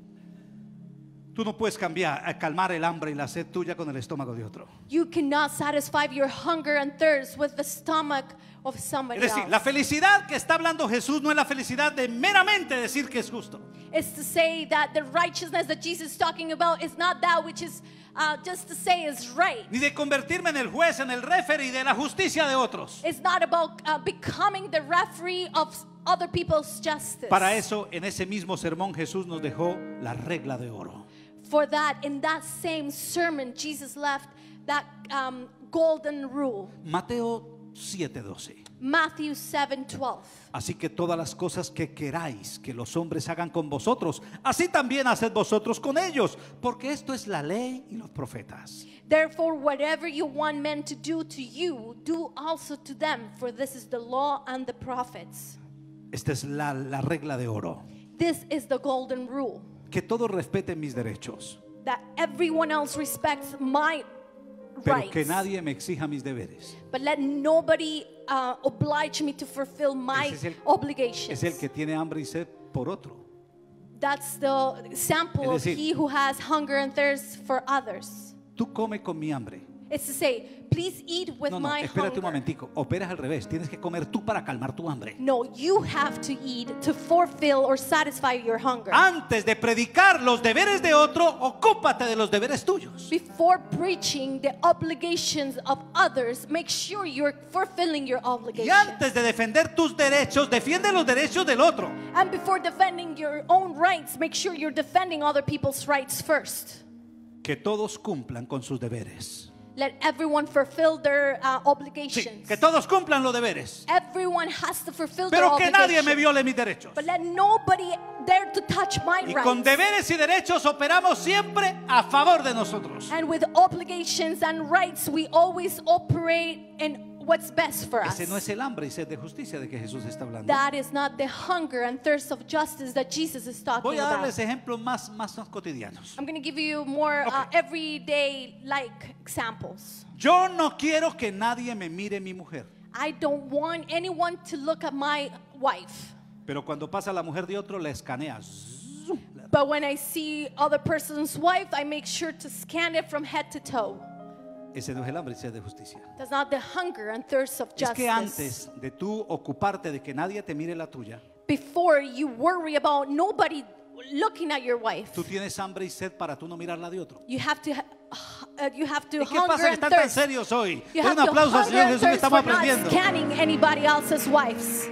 Tú no puedes cambiar, eh, calmar el hambre y la sed tuya con el estómago de otro. You cannot satisfy your hunger and thirst with the stomach of somebody Es decir, else. la felicidad que está hablando Jesús no es la felicidad de meramente decir que es justo. It's to say that the righteousness that Jesus is talking about is not that which is uh, just to say is right. Ni de convertirme en el juez, en el referee de la justicia de otros. It's not about uh, becoming the referee of other people's justice. Para eso, en ese mismo sermón Jesús nos dejó la regla de oro. For that, in that same sermon, Jesus left that um, golden rule. Mateo siete doce. Matthew seven twelve. Así que todas las cosas que queráis que los hombres hagan con vosotros, así también haced vosotros con ellos, porque esto es la ley y los profetas. Therefore, whatever you want men to do to you, do also to them, for this is the law and the prophets. Esta es la, la regla de oro. This is the golden rule. Que todos respeten mis derechos, That everyone else respects my pero rights. que nadie me exija mis deberes. But let nobody uh, oblige me to fulfill my Ese es el- obligations. Es el que tiene hambre y sed por otro. That's the example Es of decir- he who has hunger and thirst for others. Tú come con mi hambre. It's to say, please eat with No, no, my espérate un hunger. momentico. Operas al revés. Tienes que comer tú para calmar tu hambre. No, you have to eat to fulfill or satisfy your hunger. Antes de predicar los deberes de otro, ocúpate de los deberes tuyos. Before preaching the obligations of others, make sure you're fulfilling your Y obligations. antes de defender tus derechos, defiende los derechos del otro. And before defending your own rights, make sure you're defending other people's rights first. Que todos cumplan con sus deberes. Let everyone fulfill their uh, Sí, obligations. que todos cumplan los deberes. Everyone has to fulfill their Pero que nadie me obligations. viole mis derechos. But let nobody dare to touch my Y con rights. deberes y derechos operamos siempre a favor de nosotros. And with obligations and rights, we always operate in what's best for us. Ese no es el hambre y sed de justicia de que Jesús está hablando. That is not the hunger and thirst of justice that Jesus is talking Voy a about. darles ejemplos más, más cotidianos. I'm going to give you more uh, Okay. everyday like examples. Yo no quiero que nadie me mire mi mujer. I don't want anyone to look at my wife. Pero cuando pasa la mujer de otro, la escaneas. But when I see other person's wife, I make sure to scan it from head to toe. Ese no es el hambre y sed de justicia. That's not the hunger and thirst of Es justice. que antes de tú ocuparte de que nadie te mire la tuya, Before you worry about nobody looking at your wife, tú tienes hambre y sed para tú no mirar la de otro. you have to ha- uh, you have to ¿Y qué hunger pasa que and están tan thirst. serios hoy? You Den have un to aplauso al hunger Señor and Jesús que thirst estamos for not aprendiendo. scanning anybody else's wives.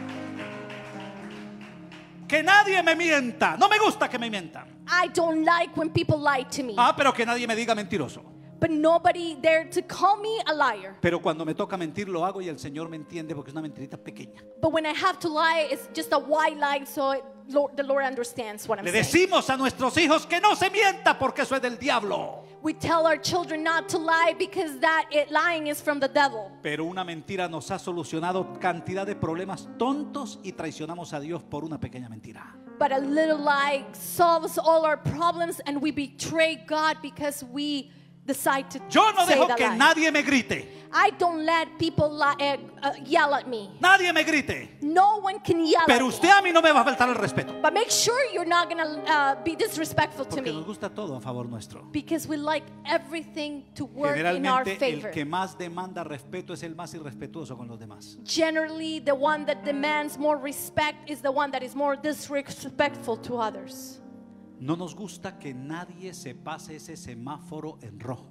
Que nadie me mienta. No me gusta que me mientan. I don't like when people lie to me. Ah, pero que nadie me diga mentiroso. But nobody dared to call me a liar. Pero cuando me toca mentir lo hago y el Señor me entiende porque es una mentirita pequeña. But when I have to lie, it's just a white lie, so it, Lord, the Lord understands what I'm Le saying. decimos a nuestros hijos que no se mienta porque eso es del diablo. We tell our children not to lie because that it, lying is from the devil. Pero una mentira nos ha solucionado cantidad de problemas tontos y traicionamos a Dios por una pequeña mentira. But a little lie solves all our problems, and we betray God because we decide to Yo no say dejo the que lie. nadie me grite. I don't let people lie, uh, uh, yell at me. Nadie me grite. No one can yell Pero at usted me. a mí no me va a faltar el respeto. But make sure you're not going to uh, be disrespectful to Porque nos me. gusta todo a favor nuestro. Because we like everything to work in our Generalmente favor. el que más demanda respeto es el más irrespetuoso con los demás. Generally, the one that demands more respect is the one that is more disrespectful to others. No nos gusta que nadie se pase ese semáforo en rojo.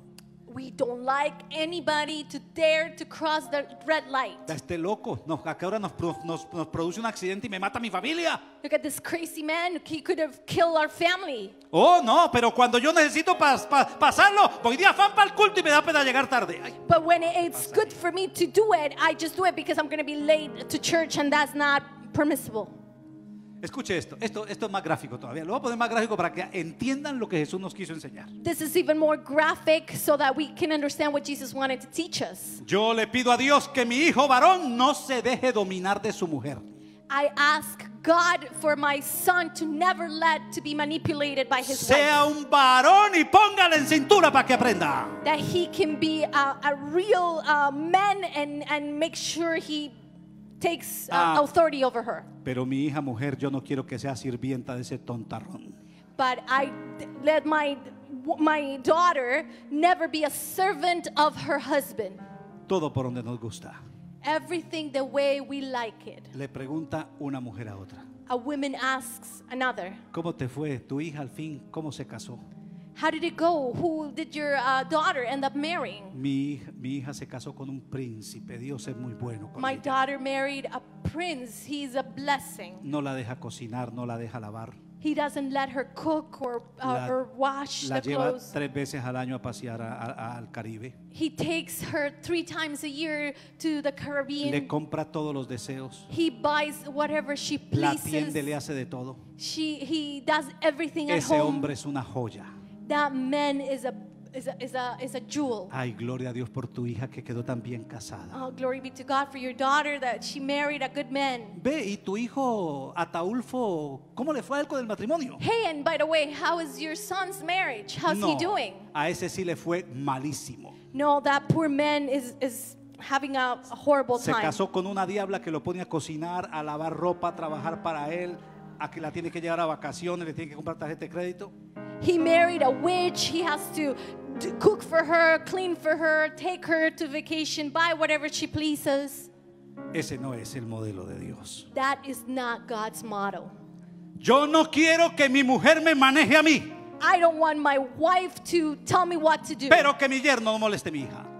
We don't like anybody to dare to cross the red light. Ya esté loco, no, ¿a qué hora nos, pro- nos, nos produce un accidente y me mata a mi familia? Look at this crazy man. He could have killed our family. Oh, no, pero cuando yo necesito pas- pa- pasarlo, voy de afán para el culto y me da pena llegar tarde. Ay, But when it's good for me to do it, I just do it because I'm going to be late to church, and that's not permissible. escuche esto, esto, esto es más gráfico todavía. Lo voy a poner más gráfico para que entiendan lo que Jesús nos quiso enseñar. This is even more graphic so that we can understand what Jesus wanted to teach us. Yo le pido a Dios que mi hijo varón no se deje dominar de su mujer. I ask God for my son to never let to be manipulated by his Sea wife. un varón y póngale en cintura para que aprenda. That he can be a, a real uh, man and, and make sure he takes uh, Ah. authority over her. Pero mi hija mujer, yo no quiero que sea sirvienta de ese tontarrón. But I let my my daughter never be a servant of her husband. Todo por donde nos gusta. Everything the way we like it. Le pregunta una mujer a otra: A woman asks another, ¿cómo te fue? ¿Tu hija al fin cómo se casó? how did it go? Who did your uh, daughter end up marrying? Mi hija, mi hija se casó con un príncipe. Dios es muy bueno con My ella. daughter married a prince. He's a blessing. No la deja cocinar, no la deja lavar. He doesn't let her cook or, uh, La- or wash La the lleva clothes. tres veces al año a pasear a- a- al Caribe. He takes her three times a year to the Le Caribbean. compra todos los deseos. He buys whatever she La pleases. atiende, le hace de todo. She, he does everything at Ese home. hombre es una joya. That man is a, is a, is a, is a jewel. Ay, gloria a Dios por tu hija que quedó tan bien casada. Oh, glory be to God for your daughter that she married a good man. Ve, y tu hijo Ataulfo, ¿cómo le fue a él con el matrimonio? Hey, and by the way, how is your son's marriage? How's No, he doing? a ese sí le fue malísimo. No, that poor man is, is having a, a horrible Se time. casó con una diabla que lo pone a cocinar, a lavar ropa, a trabajar para él, a que la tiene que llevar a vacaciones, le tiene que comprar tarjeta de crédito. He married a witch. He has to d- cook for her, clean for her, take her to vacation, buy whatever she pleases. Ese no es el modelo de Dios. That is not God's model. Yo no quiero que mi mujer me maneje a mí, I don't want my wife to tell me what to do. pero que mi yerno no moleste a mi hija.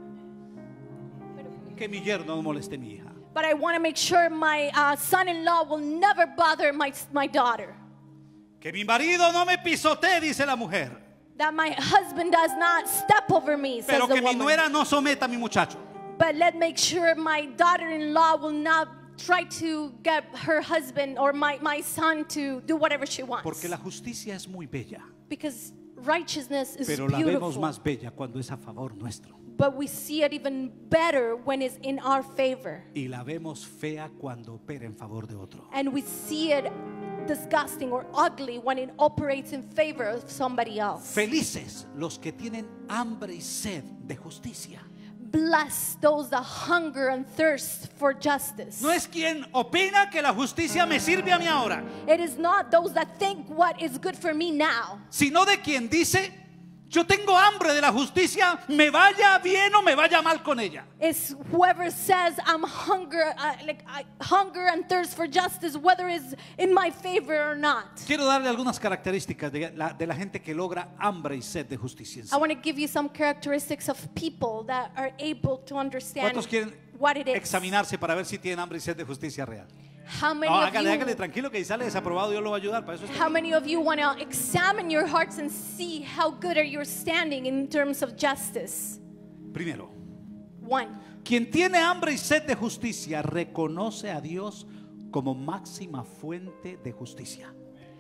Que mi yerno no moleste a mi hija. But I want to make sure my uh, son-in-law will never bother my, my daughter. Que mi marido no me pisotee, dice la mujer. That my husband does not step over me, says Pero the que mi woman. nuera no someta a mi muchacho. But let make sure my daughter-in-law will not try to get her husband or my, my son to do whatever she wants. Porque la justicia es muy bella, Because righteousness is pero la vemos beautiful. más bella cuando es a favor nuestro. But we see it even better when it's in our favor. Y la vemos fea cuando opera en favor de otro. And we see it disgusting or ugly when it operates in favor of somebody else. Felices los que tienen hambre y sed de justicia. Bless those that hunger and thirst for justice. No es quien opina que la justicia me sirve a mí ahora, It is not those that think what is good for me now, sino de quien dice: yo tengo hambre de la justicia, me vaya bien o me vaya mal con ella. it's whoever says I'm hunger, uh, like I hunger and thirst for justice, whether it's in my favor or not. Quiero darle algunas características de la, de la gente que logra hambre y sed de justicia en sí. I want to give you some characteristics of people that are able to understand ¿Cuántos quieren what it is. examinarse para ver si tienen hambre y sed de justicia real? How many No, of hágale, hágale you tranquilo, que si sale desaprobado Dios lo va a ayudar. Para eso estoy. How many of you want to examine your hearts and see how good are you standing in terms of justice? Primero, One, quien tiene hambre y sed de justicia reconoce a Dios como máxima fuente de justicia.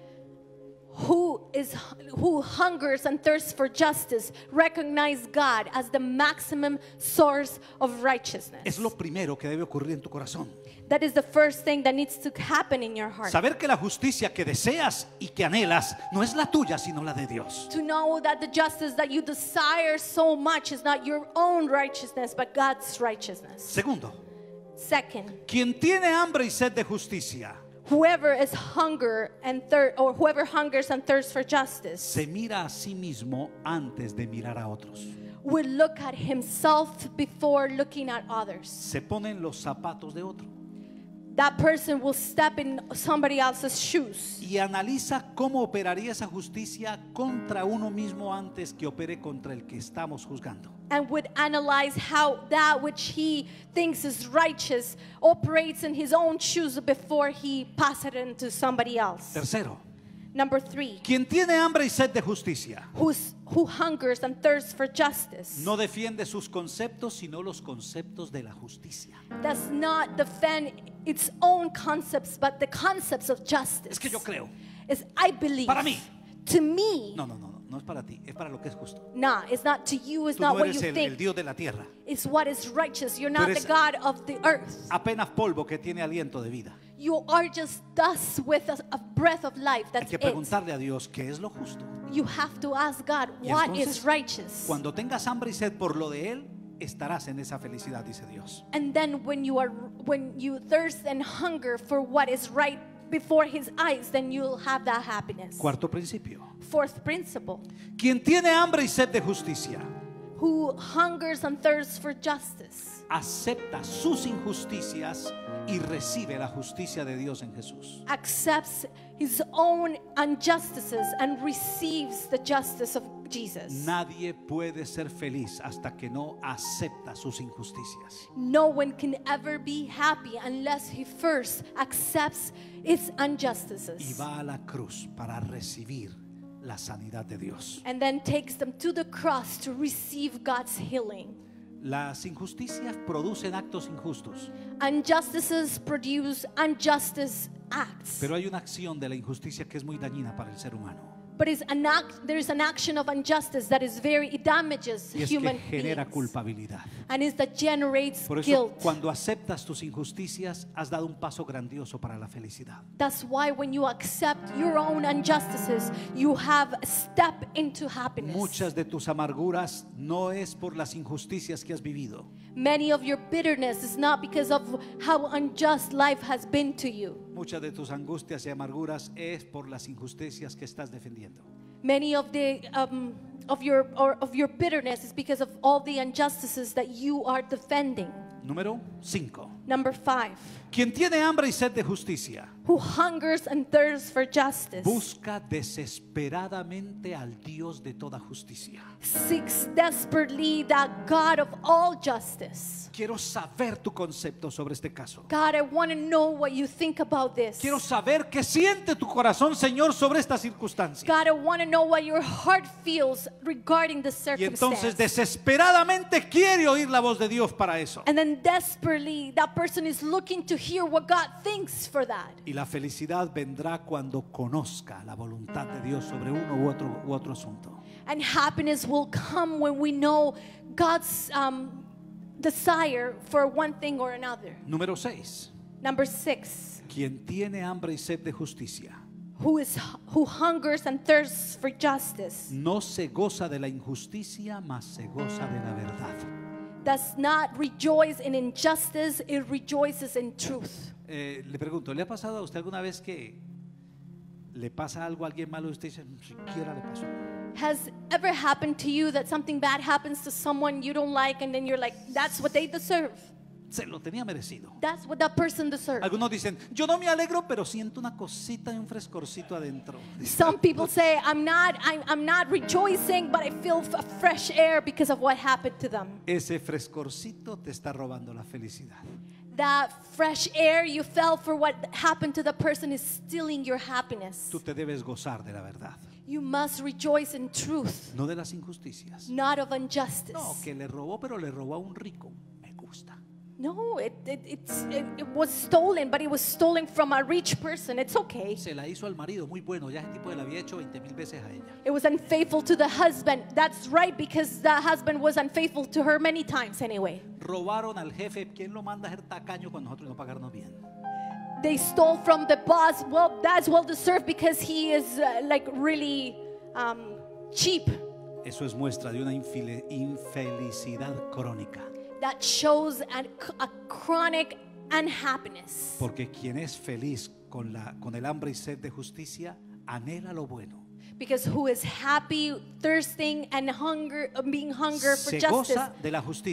who is who hungers and thirsts for justice recognize God as the maximum source of righteousness. Es lo primero que debe ocurrir en tu corazón. That is the first thing that needs to happen in your heart. Saber que la justicia que deseas y que anhelas no es la tuya, sino la de Dios. To know that the justice that you desire so much is not your own righteousness, but God's righteousness. Segundo, Second, quien tiene hambre y sed de justicia whoever is hunger and thirst, or whoever hungers and thirsts for justice, se mira a sí mismo antes de mirar a otros. will look at himself before looking at others. Se pone en los zapatos de otro. that person will step in somebody else's shoes. Y analiza cómo operaría esa justicia contra uno mismo antes que opere contra el que estamos juzgando. And would analyze how that which he thinks is righteous operates in his own shoes before he passes it into somebody else. Tercero, Number three, quien tiene hambre y sed de justicia who's, who hungers and thirsts for justice no defiende sus conceptos, sino los conceptos de la justicia. does not defend its own concepts, but the concepts of justice. Es que yo creo. Is I believe. Para mí. To me. No, no, no, no, no es para ti, es para lo que es justo. Nah, it's not to you, it's Tú not no what eres you el, think. el Dios de la tierra. It's what is righteous. You're not eres the God of the earth. Apenas polvo que tiene aliento de vida. You are just dust with a, a breath of life. Hay That's que it. preguntarle a Dios qué es lo justo. You have to ask God, Y what entonces, is righteous? cuando tengas hambre y sed por lo de Él, estarás en esa felicidad, dice Dios. And then when you are when you thirst and hunger for what is right before his eyes, then you'll have that happiness. Cuarto principio. Fourth principle, Quien tiene hambre y sed de justicia, who hungers and thirsts for justice, acepta sus injusticias y recibe la justicia de Dios en Jesús. accepts his own injustices and receives the justice of Jesus. Nadie puede ser feliz hasta que no acepta sus injusticias. No one can ever be happy unless he first accepts its Y injustices va a la cruz para recibir la sanidad de Dios. and then takes them to the cross to receive God's healing. Las injusticias producen actos injustos, Injustices produce injustice acts. pero hay una acción de la injusticia que es muy dañina para el ser humano. But it's an act, there is an action of injustice that is very, it damages Y es que human genera beings. culpabilidad. And it's that generates Por eso, guilt. cuando aceptas tus injusticias, has dado un paso grandioso para la felicidad. That's why when you accept your own injustices, you have a step into happiness. Muchas de tus amarguras no es por las injusticias que has vivido, Many of your bitterness is not because of how unjust life has been to you. muchas de tus angustias y amarguras es por las injusticias que estás defendiendo. Many of the um, of your or of your bitterness is because of all the injustices that you are defending. Número cinco. Number five, Quien tiene hambre y sed de justicia, who hungers and thirsts for justice, busca desesperadamente al Dios de toda justicia. seeks desperately that God of all justice. Quiero saber tu concepto sobre este caso. God, I want to know what you think about this. Quiero saber qué siente tu corazón, Señor, sobre esta circunstancia. God, I want to know what your heart feels regarding the Y entonces circumstance. desesperadamente quiere oír la voz de Dios para eso. And then desperately, that person is looking to hear what God thinks for that. Y la felicidad vendrá cuando conozca la voluntad de Dios sobre uno u otro, u otro asunto. And happiness will come when we know God's um, desire for one thing or another. Número seis. Number six, Quien tiene hambre y sed de justicia who is who hungers and thirsts for justice no se goza de la injusticia, mas se goza de la verdad. does not rejoice in injustice, it rejoices in truth. Eh, le pregunto, ¿le ha pasado a usted alguna vez que le pasa algo a alguien malo y usted dice, "Ni siquiera le pasó"? Has ever happened to you that something bad happens to someone you don't like and then you're like, that's what they deserve? Se lo tenía merecido. That's what that person deserves. Algunos dicen, yo no me alegro, pero siento una cosita y un frescorcito adentro. Some people say, I'm not, I'm, I'm not rejoicing, but I feel f- fresh air because of what happened to them. Ese frescorcito te está robando la felicidad. That fresh air you felt for what happened to the person is stealing your happiness. Tú te debes gozar de la verdad, You must rejoice in truth, no de las injusticias. not of injustice. No, que le robó, pero le robó a un rico. Me gusta. No, it, it, it's, it, it was stolen, but it was stolen from a rich person. It's okay. Se la hizo al marido, muy bueno. Ya ese tipo le había hecho veinte mil veces a ella. It was unfaithful to the husband. That's right, because the husband was unfaithful to her many times anyway. Robaron al jefe. ¿Quién lo manda a ser tacaño cuando nosotros no pagarnos bien? They stole from the boss. Well, that's well deserved because he is uh, like really um, cheap. Eso es muestra de una infile- infelicidad crónica. That shows a, a chronic unhappiness. Porque quien es feliz con, la, con el hambre y sed de justicia, anhela lo bueno. Because who is happy, thirsting, and hunger, uh, being hunger for Se justice, goza de la justicia.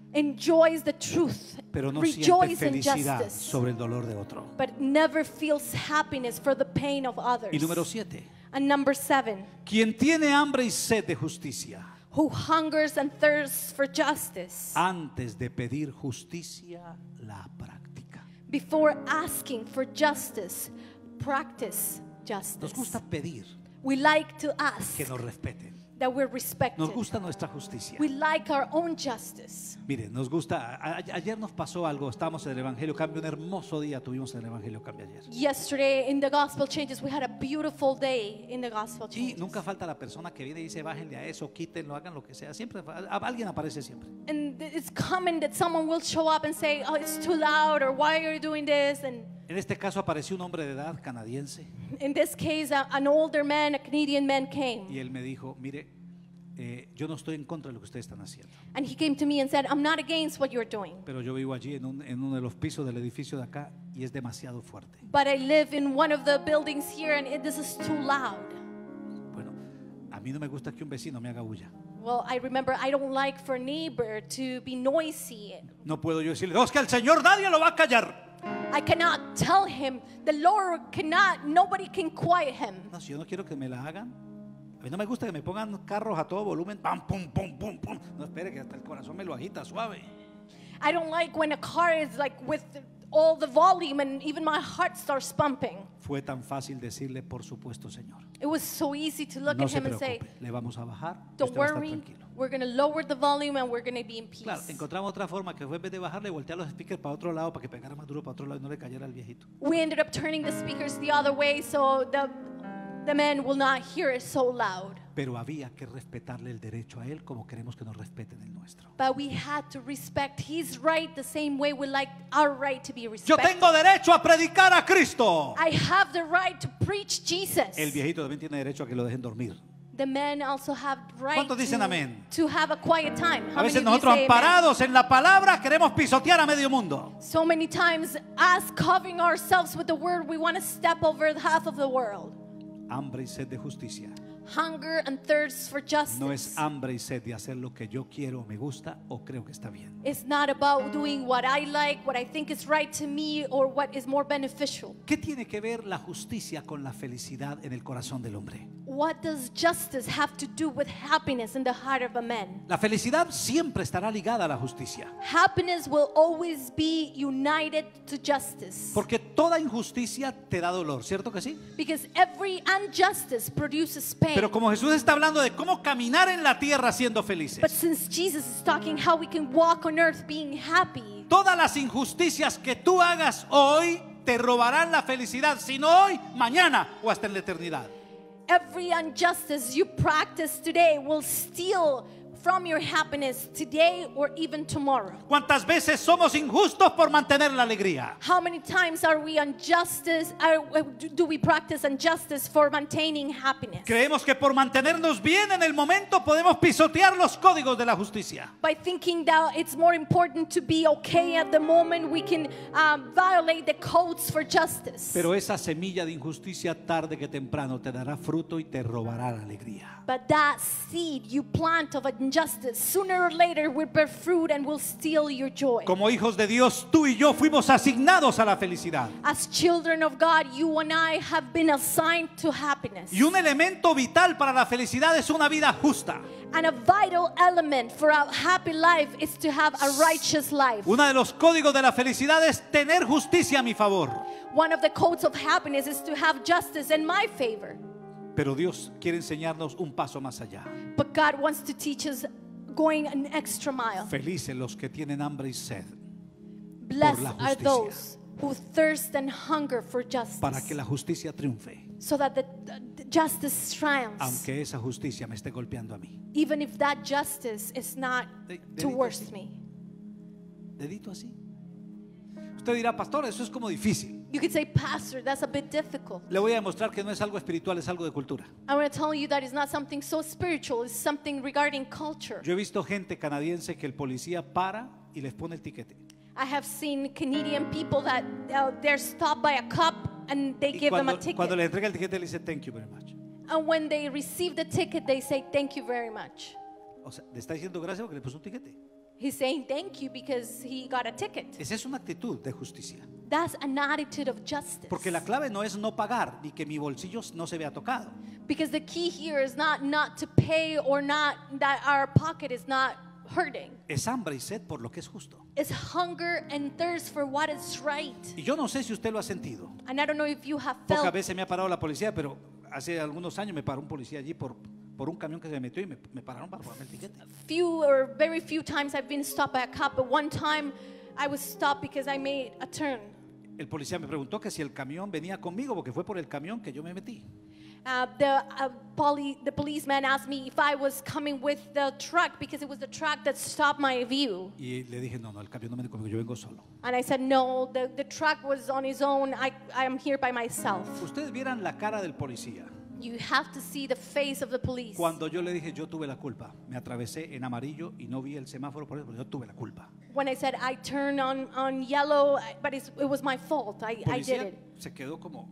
enjoys the truth, pero no siente rejoices in felicidad justice, sobre el dolor de otro. but never feels happiness for the pain of others. Y número siete, And number seven, quien tiene hambre y sed de justicia, who hungers and thirsts for justice, antes de pedir justicia, la practica. before asking for justice, practice Nos justice. gusta pedir We like to ask que nos respeten. that we're respected. Nos gusta nuestra justicia. We like our own justice. Mire, nos gusta. a- a- ayer nos pasó algo. Estábamos en el Evangelio Cambia. Un hermoso día tuvimos en el Evangelio Cambia ayer. Yesterday in the Gospel Changes, we had a beautiful day in the Gospel Y Changes. nunca falta la persona que viene y dice: bájenle a eso, quítenlo, hagan lo que sea. Siempre a- a- alguien aparece siempre. And it's common that someone will show up and say, oh, it's too loud, or why are you doing this? And En este caso apareció un hombre de edad canadiense in this case, a- an older man, a Canadian man came. y él me dijo: mire, eh, yo no estoy en contra de lo que ustedes están haciendo, And he came to me and said, I'm not against what you're doing, pero yo vivo allí en, un- en uno de los pisos del edificio de acá y es demasiado fuerte. but I live in one of the buildings here, and it, this is too loud. Bueno, a mí no me gusta que un vecino me haga bulla. Well, I remember I don't like for a neighbor to be noisy. No puedo yo decirle: no, es que al Señor nadie lo va a callar. I cannot tell him, the Lord cannot, nobody can quiet him. No, si yo no quiero que me la hagan. A mí no me gusta que me pongan carros a todo volumen, pam, pum, pum, pum, pum. No, espere, que hasta el corazón me lo agita suave. I don't like when a car is like with all the volume and even my heart starts pumping. Fue tan fácil decirle: por supuesto, Señor. It was so easy to look No at se him and say, preocupe, le vamos a bajar y don't usted va a estar worry, tranquilo. we're going to lower the volume and we're going to be in peace. Claro, encontramos otra forma que fue, en vez de bajarle, voltear los speakers para otro lado para que pegara más duro para otro lado y no le cayera al viejito. We ended up turning the speakers the other way so the, the man will not hear it so loud. Pero había que respetarle el derecho a él como queremos que nos respeten el nuestro. But we had to respect his right the same way we like our right to be Yo respected. tengo derecho a predicar a Cristo. I have the right to preach Jesus. El viejito también tiene derecho a que lo dejen dormir. The men also have right ¿Cuántos dicen to, amén? to have a quiet time. How A many veces of you nosotros say amen? amparados en la palabra queremos pisotear a medio mundo. So many times, us covering ourselves with the word, we want to step over the half of the world. Hambre y sed de justicia. Hunger and thirst for justice. No es hambre y sed de hacer lo que yo quiero, me gusta o creo que está bien. It's not about doing what I like, what I think is right to me, or what is more beneficial. ¿Qué tiene que ver la justicia con la felicidad en el corazón del hombre? What does justice have to do with happiness in the heart of a man? La felicidad siempre estará ligada a la justicia, Happiness will always be united to justice. porque toda injusticia te da dolor, ¿cierto que sí? Because every injustice produces pain. Pero como Jesús está hablando de cómo caminar en la tierra siendo But felices, since Jesus is talking how we can walk on earth being happy, todas las injusticias que tú hagas hoy te robarán la felicidad, si no hoy, mañana o hasta en la eternidad. every injustice you practice today will steal from your happiness today or even tomorrow. ¿Cuántas veces somos injustos por mantener la alegría? How many times are we injustice? Are, do we practice injustice for maintaining happiness? Creemos que por mantenernos bien en el momento podemos pisotear los códigos de la justicia. By thinking that it's more important to be okay at the moment, we can um, violate the codes for justice. Pero esa semilla de injusticia tarde que temprano te dará fruto y te robará la alegría. But that seed you plant of injustice, sooner or later will bear fruit and will steal your joy. Como hijos de Dios, tú y yo fuimos asignados a la felicidad. As children of God, you and I have been assigned to happiness. Y un elemento vital para la felicidad es una vida justa. And a vital element for a happy life is to have a righteous life. Uno de los códigos de la felicidad es tener justicia a mi favor. One of the codes of happiness is to have justice in my favor. Pero Dios quiere enseñarnos un paso más allá. But God wants to teach us going an extra mile. Felices los que tienen hambre y sed Blessed la are justicia. those who thirst and hunger for justice, para que la justicia triunfe, so that the, the justice triumphs, aunque esa justicia me esté golpeando a mí. even if that justice is not De- dedito towards así. me. Dedito así. Usted dirá: pastor, eso es como difícil. You could say, Pastor, that's a bit difficult. Le voy a demostrar que no es algo espiritual, es algo de cultura. I want to tell you that it's not something so spiritual, it's something regarding culture. Yo he visto gente canadiense que el policía para y les pone el tiquete. I have seen Canadian people that uh, they're stopped by a cop and they Y give them cuando, a ticket. cuando le entrega el tiquete le dice thank you very much. And when they receive the ticket, they say, thank you very much. O sea, le está diciendo gracias porque le puso un tiquete. He's saying thank you because he got a ticket. Esa es una actitud de justicia. That's an attitude of justice. Porque la clave no es no pagar ni que mi bolsillo no se vea tocado. Because the key here is not not to pay or not that our pocket is not hurting. Es hambre y sed por lo que es justo. It's hunger and thirst for what is right. Y yo no sé si usted lo ha sentido. And I don't know if you have Pocas felt. veces me ha parado la policía, pero hace algunos años me paró un policía allí por, por un camión que se metió y me, me pararon para ponerme el tiquete. Few or very few times I've been stopped by a cop, but one time I was stopped because I made a turn. El policía me preguntó que si el camión venía conmigo, porque fue por el camión que yo me metí. Uh, the, uh, poli- the policeman asked me if I was coming with the truck because it was the truck that stopped my view. Y le dije, no, no, el camión no viene conmigo, yo vengo solo. And I said, no, the, the truck was on his own. I, I am here by myself. Ustedes vieran la cara del policía. You have to see the face of the police. Cuando yo le dije, yo tuve la culpa, me atravesé en amarillo y no vi el semáforo por eso, pero yo tuve la culpa. When I said I turned on, on yellow, but it's, it was my fault. I, El I did policía it. se quedó como,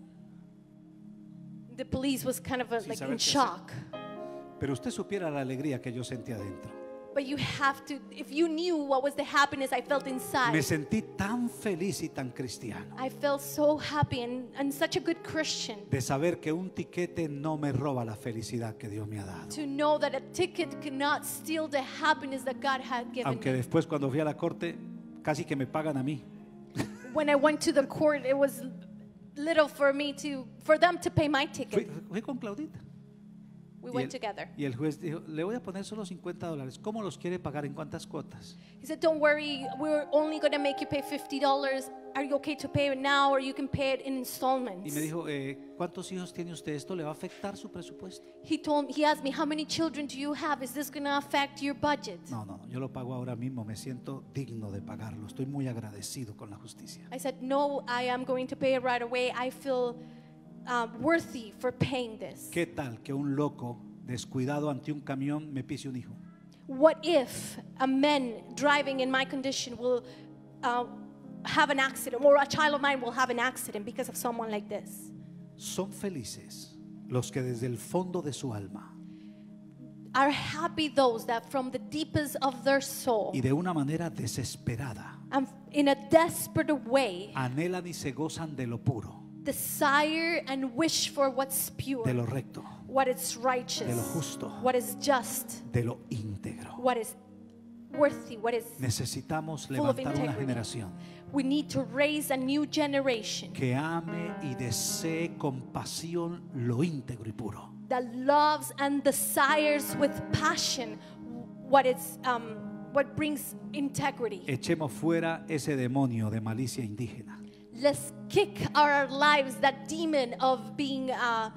The police was kind of a, Sin like saber in qué hacer. shock. pero usted supiera la alegría que yo sentía adentro. But you have to, if you knew what was the happiness I felt Me inside. sentí tan feliz y tan cristiano I felt so happy and, and such a good Christian de saber que un tiquete no me roba la felicidad que Dios me ha dado. to know that a ticket cannot steal the happiness that God had given Aunque me. después cuando fui a la corte casi que me pagan a mí. When I went to the court, it was little for me to, for them to pay my Fui, ticket. fui con Claudita. We Y went el, together. y el juez dijo, le voy a poner solo cincuenta dólares. ¿Cómo los quiere pagar? ¿En cuántas cuotas? He said, don't worry, we're only going to make you pay fifty dollars. Are you okay to pay it now or you can pay it in Y installments? me dijo, eh, ¿cuántos hijos tiene usted? ¿Esto le va a afectar su presupuesto? He told he asked me, how many children do you have? Is this going to affect your budget? No, no, no, yo lo pago ahora mismo. Me siento digno de pagarlo. Estoy muy agradecido con la justicia. I said, no, I am going to pay it right away. I feel um, worthy for paying this. ¿Qué tal que un loco descuidado ante un camión me pise un hijo? What if a man driving in my condition will uh, have an accident, or a child of mine will have an accident because of someone like this? Son felices los que desde el fondo de su alma Are happy those that from the deepest of their soul y de una manera desesperada and in a desperate way anhelan y se gozan de lo puro, desire and wish for what's pure, de lo recto, what is righteous, de lo justo, what is just, de lo íntegro. what is worthy, what is Necesitamos full of levantar una integrity. generación We need to raise a new generation que ame y desee con pasión lo íntegro y puro. that loves and desires with passion what is um, what brings integrity. Echemos fuera ese demonio de malicia indígena. Let's kick out our lives that demon of being uh,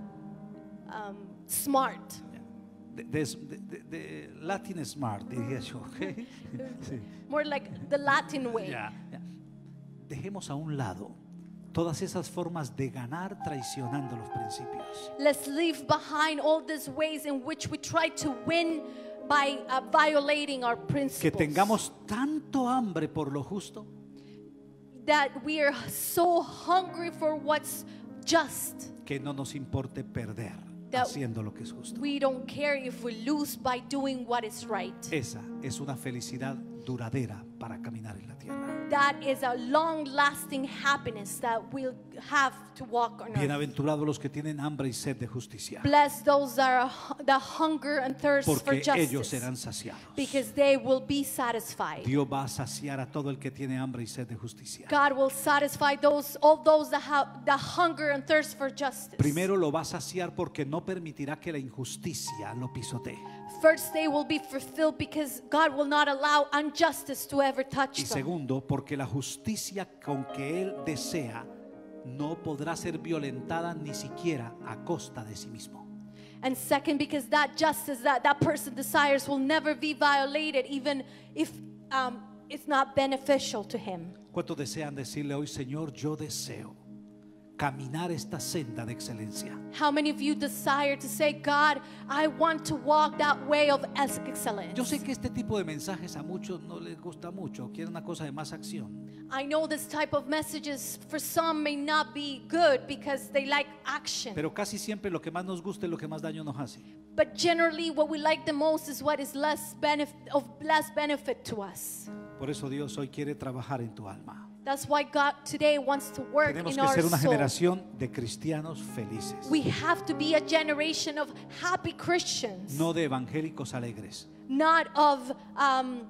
um, smart. De, de- de- de Latin smart, diría yo. ¿ok? Sí. More like the Latin way. Ya, ya. Dejemos a un lado todas esas formas de ganar traicionando los principios. Let's leave behind all these ways in which we try to win by uh, violating our Que principles. tengamos tanto hambre por lo justo That we are so hungry for what's just. que no nos importe perder That haciendo lo que es justo. We don't care if we lose by doing what is right. Esa es una felicidad duradera para caminar en la tierra. That is a long-lasting happiness that we'll have to walk on earth. Bienaventurados los que tienen hambre y sed de justicia, Bless those that are hu- that hunger and thirst for porque ellos justice, serán saciados. because they will be satisfied. Dios va a saciar a todo el que tiene hambre y sed de justicia. God will satisfy those all those that have that hunger and thirst for justice. Primero lo va a saciar porque no permitirá que la injusticia lo pisotee. First, they will be fulfilled because God will not allow injustice to ever touch Y them. segundo, porque la justicia con que Él desea no podrá ser violentada ni siquiera a costa de sí mismo. And second, because that justice that that person desires will never be violated, even if um, it's not beneficial to him. ¿Cuántos desean decirle hoy, Señor, yo deseo caminar esta senda de excelencia? How many of you desire to say, God, I want to walk that way of excellence? Yo sé que este tipo de mensajes a muchos no les gusta mucho, quieren una cosa de más acción. I know this type of messages for some may not be good because they like action. Pero casi siempre lo que más nos gusta es lo que más daño nos hace. But generally what we like the most is what is less benefit of less benefit to us. Por eso Dios hoy quiere trabajar en tu alma. That's why God today wants to work Tenemos in que our ser una soul. generación de cristianos felices, We have to be a generation of happy Christians, no de evangélicos alegres. not of um,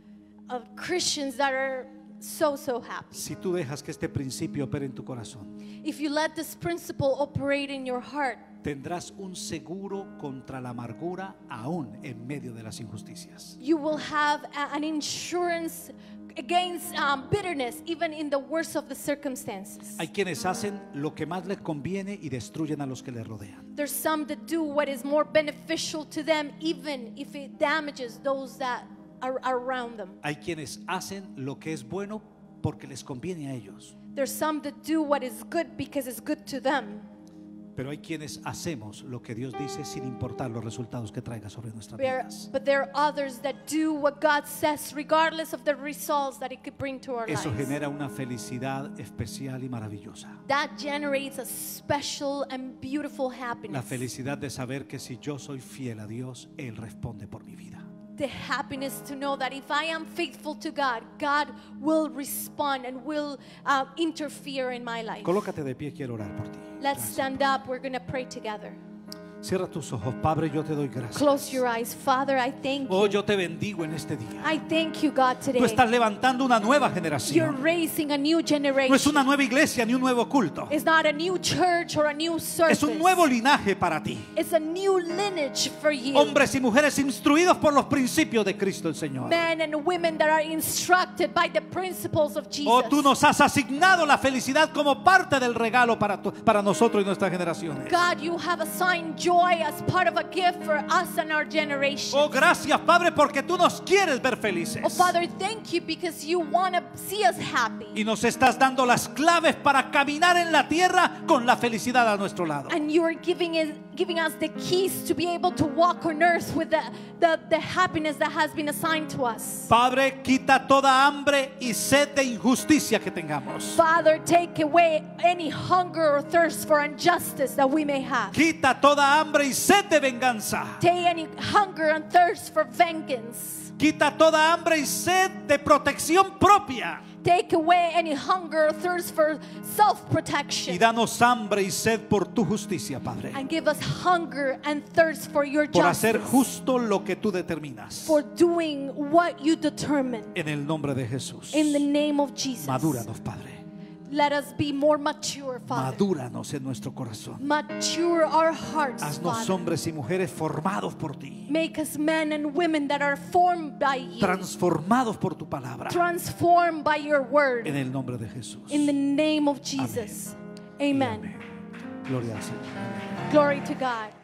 of Christians that are so so happy. Si tú dejas que este principio opere en tu corazón, If you let this principle operate in your heart, tendrás un seguro contra la amargura aún en medio de las injusticias. you will have a- an insurance against um, bitterness, even in the worst of the circumstances. Hay quienes hacen lo que más les conviene y destruyen a los que les rodean. There's some that do what is more beneficial to them, even if it damages those that are around them. Hay quienes hacen lo que es bueno porque les conviene a ellos. There's some that do what is good because it's good to them. Pero hay quienes hacemos lo que Dios dice sin importar los resultados que traiga sobre nuestras There- vidas. but there are others that do what God says, regardless of the results that it could bring to our Eso lives. genera una felicidad especial y maravillosa. That generates a special and beautiful La happiness. felicidad de saber que si yo soy fiel a Dios, Él responde por mi vida. The happiness to know that if I am faithful to God, God will respond and will uh, interfere in my life. Colócate de pie, quiero orar por ti. Let's Gracias. stand up. We're going to pray together. Cierra tus ojos, Padre, yo te doy gracias. Close your eyes. Father, I thank Oh, you. yo te bendigo en este día. I thank you, God, today. Tú estás levantando una nueva You're generación. raising a new generation. No es una nueva iglesia ni un nuevo culto. It's not a new church or a new service. Es un nuevo linaje para ti. It's a new lineage for you. Hombres y mujeres instruidos por los principios de Cristo el Señor. Men and women that are instructed by the principles of Jesus. Oh, tú nos has asignado la felicidad como parte del regalo para, tu- para nosotros y nuestras generaciones. God, you have assigned joy as part of a gift for us and our generation. Oh, gracias, Padre, porque tú nos quieres ver felices. Oh, Father, thank you because you want to see us happy. Y nos estás dando las claves para caminar en la tierra con la felicidad a nuestro lado. And you are giving us, giving us the keys to be able to walk on earth with the, the, the happiness that has been assigned to us. Padre, quita toda hambre y sed de injusticia que tengamos. Father, take away any hunger or thirst for injustice that we may have. Quita toda hambre y sed de venganza. Take any hunger and thirst for vengeance. Quita toda hambre y sed de protección propia. Take away any hunger or thirst for Y self-protection. danos hambre y sed por tu justicia, Padre. And give us hunger and thirst for your Por hacer justice. justo lo que tú determinas. For doing what you determine. En el nombre de Jesús. In the name of Jesus. Madúranos, Padre. Let us be more mature, Father. Madúranos en nuestro corazón. Mature our hearts, Haznos Father. hombres y mujeres formados por ti. Make us men and women that are formed by you. Transformados por tu palabra. Transformed by your word. En el nombre de Jesús. In the name of Jesus. Y Amen. amén. Gloria al Señor. Glory to God.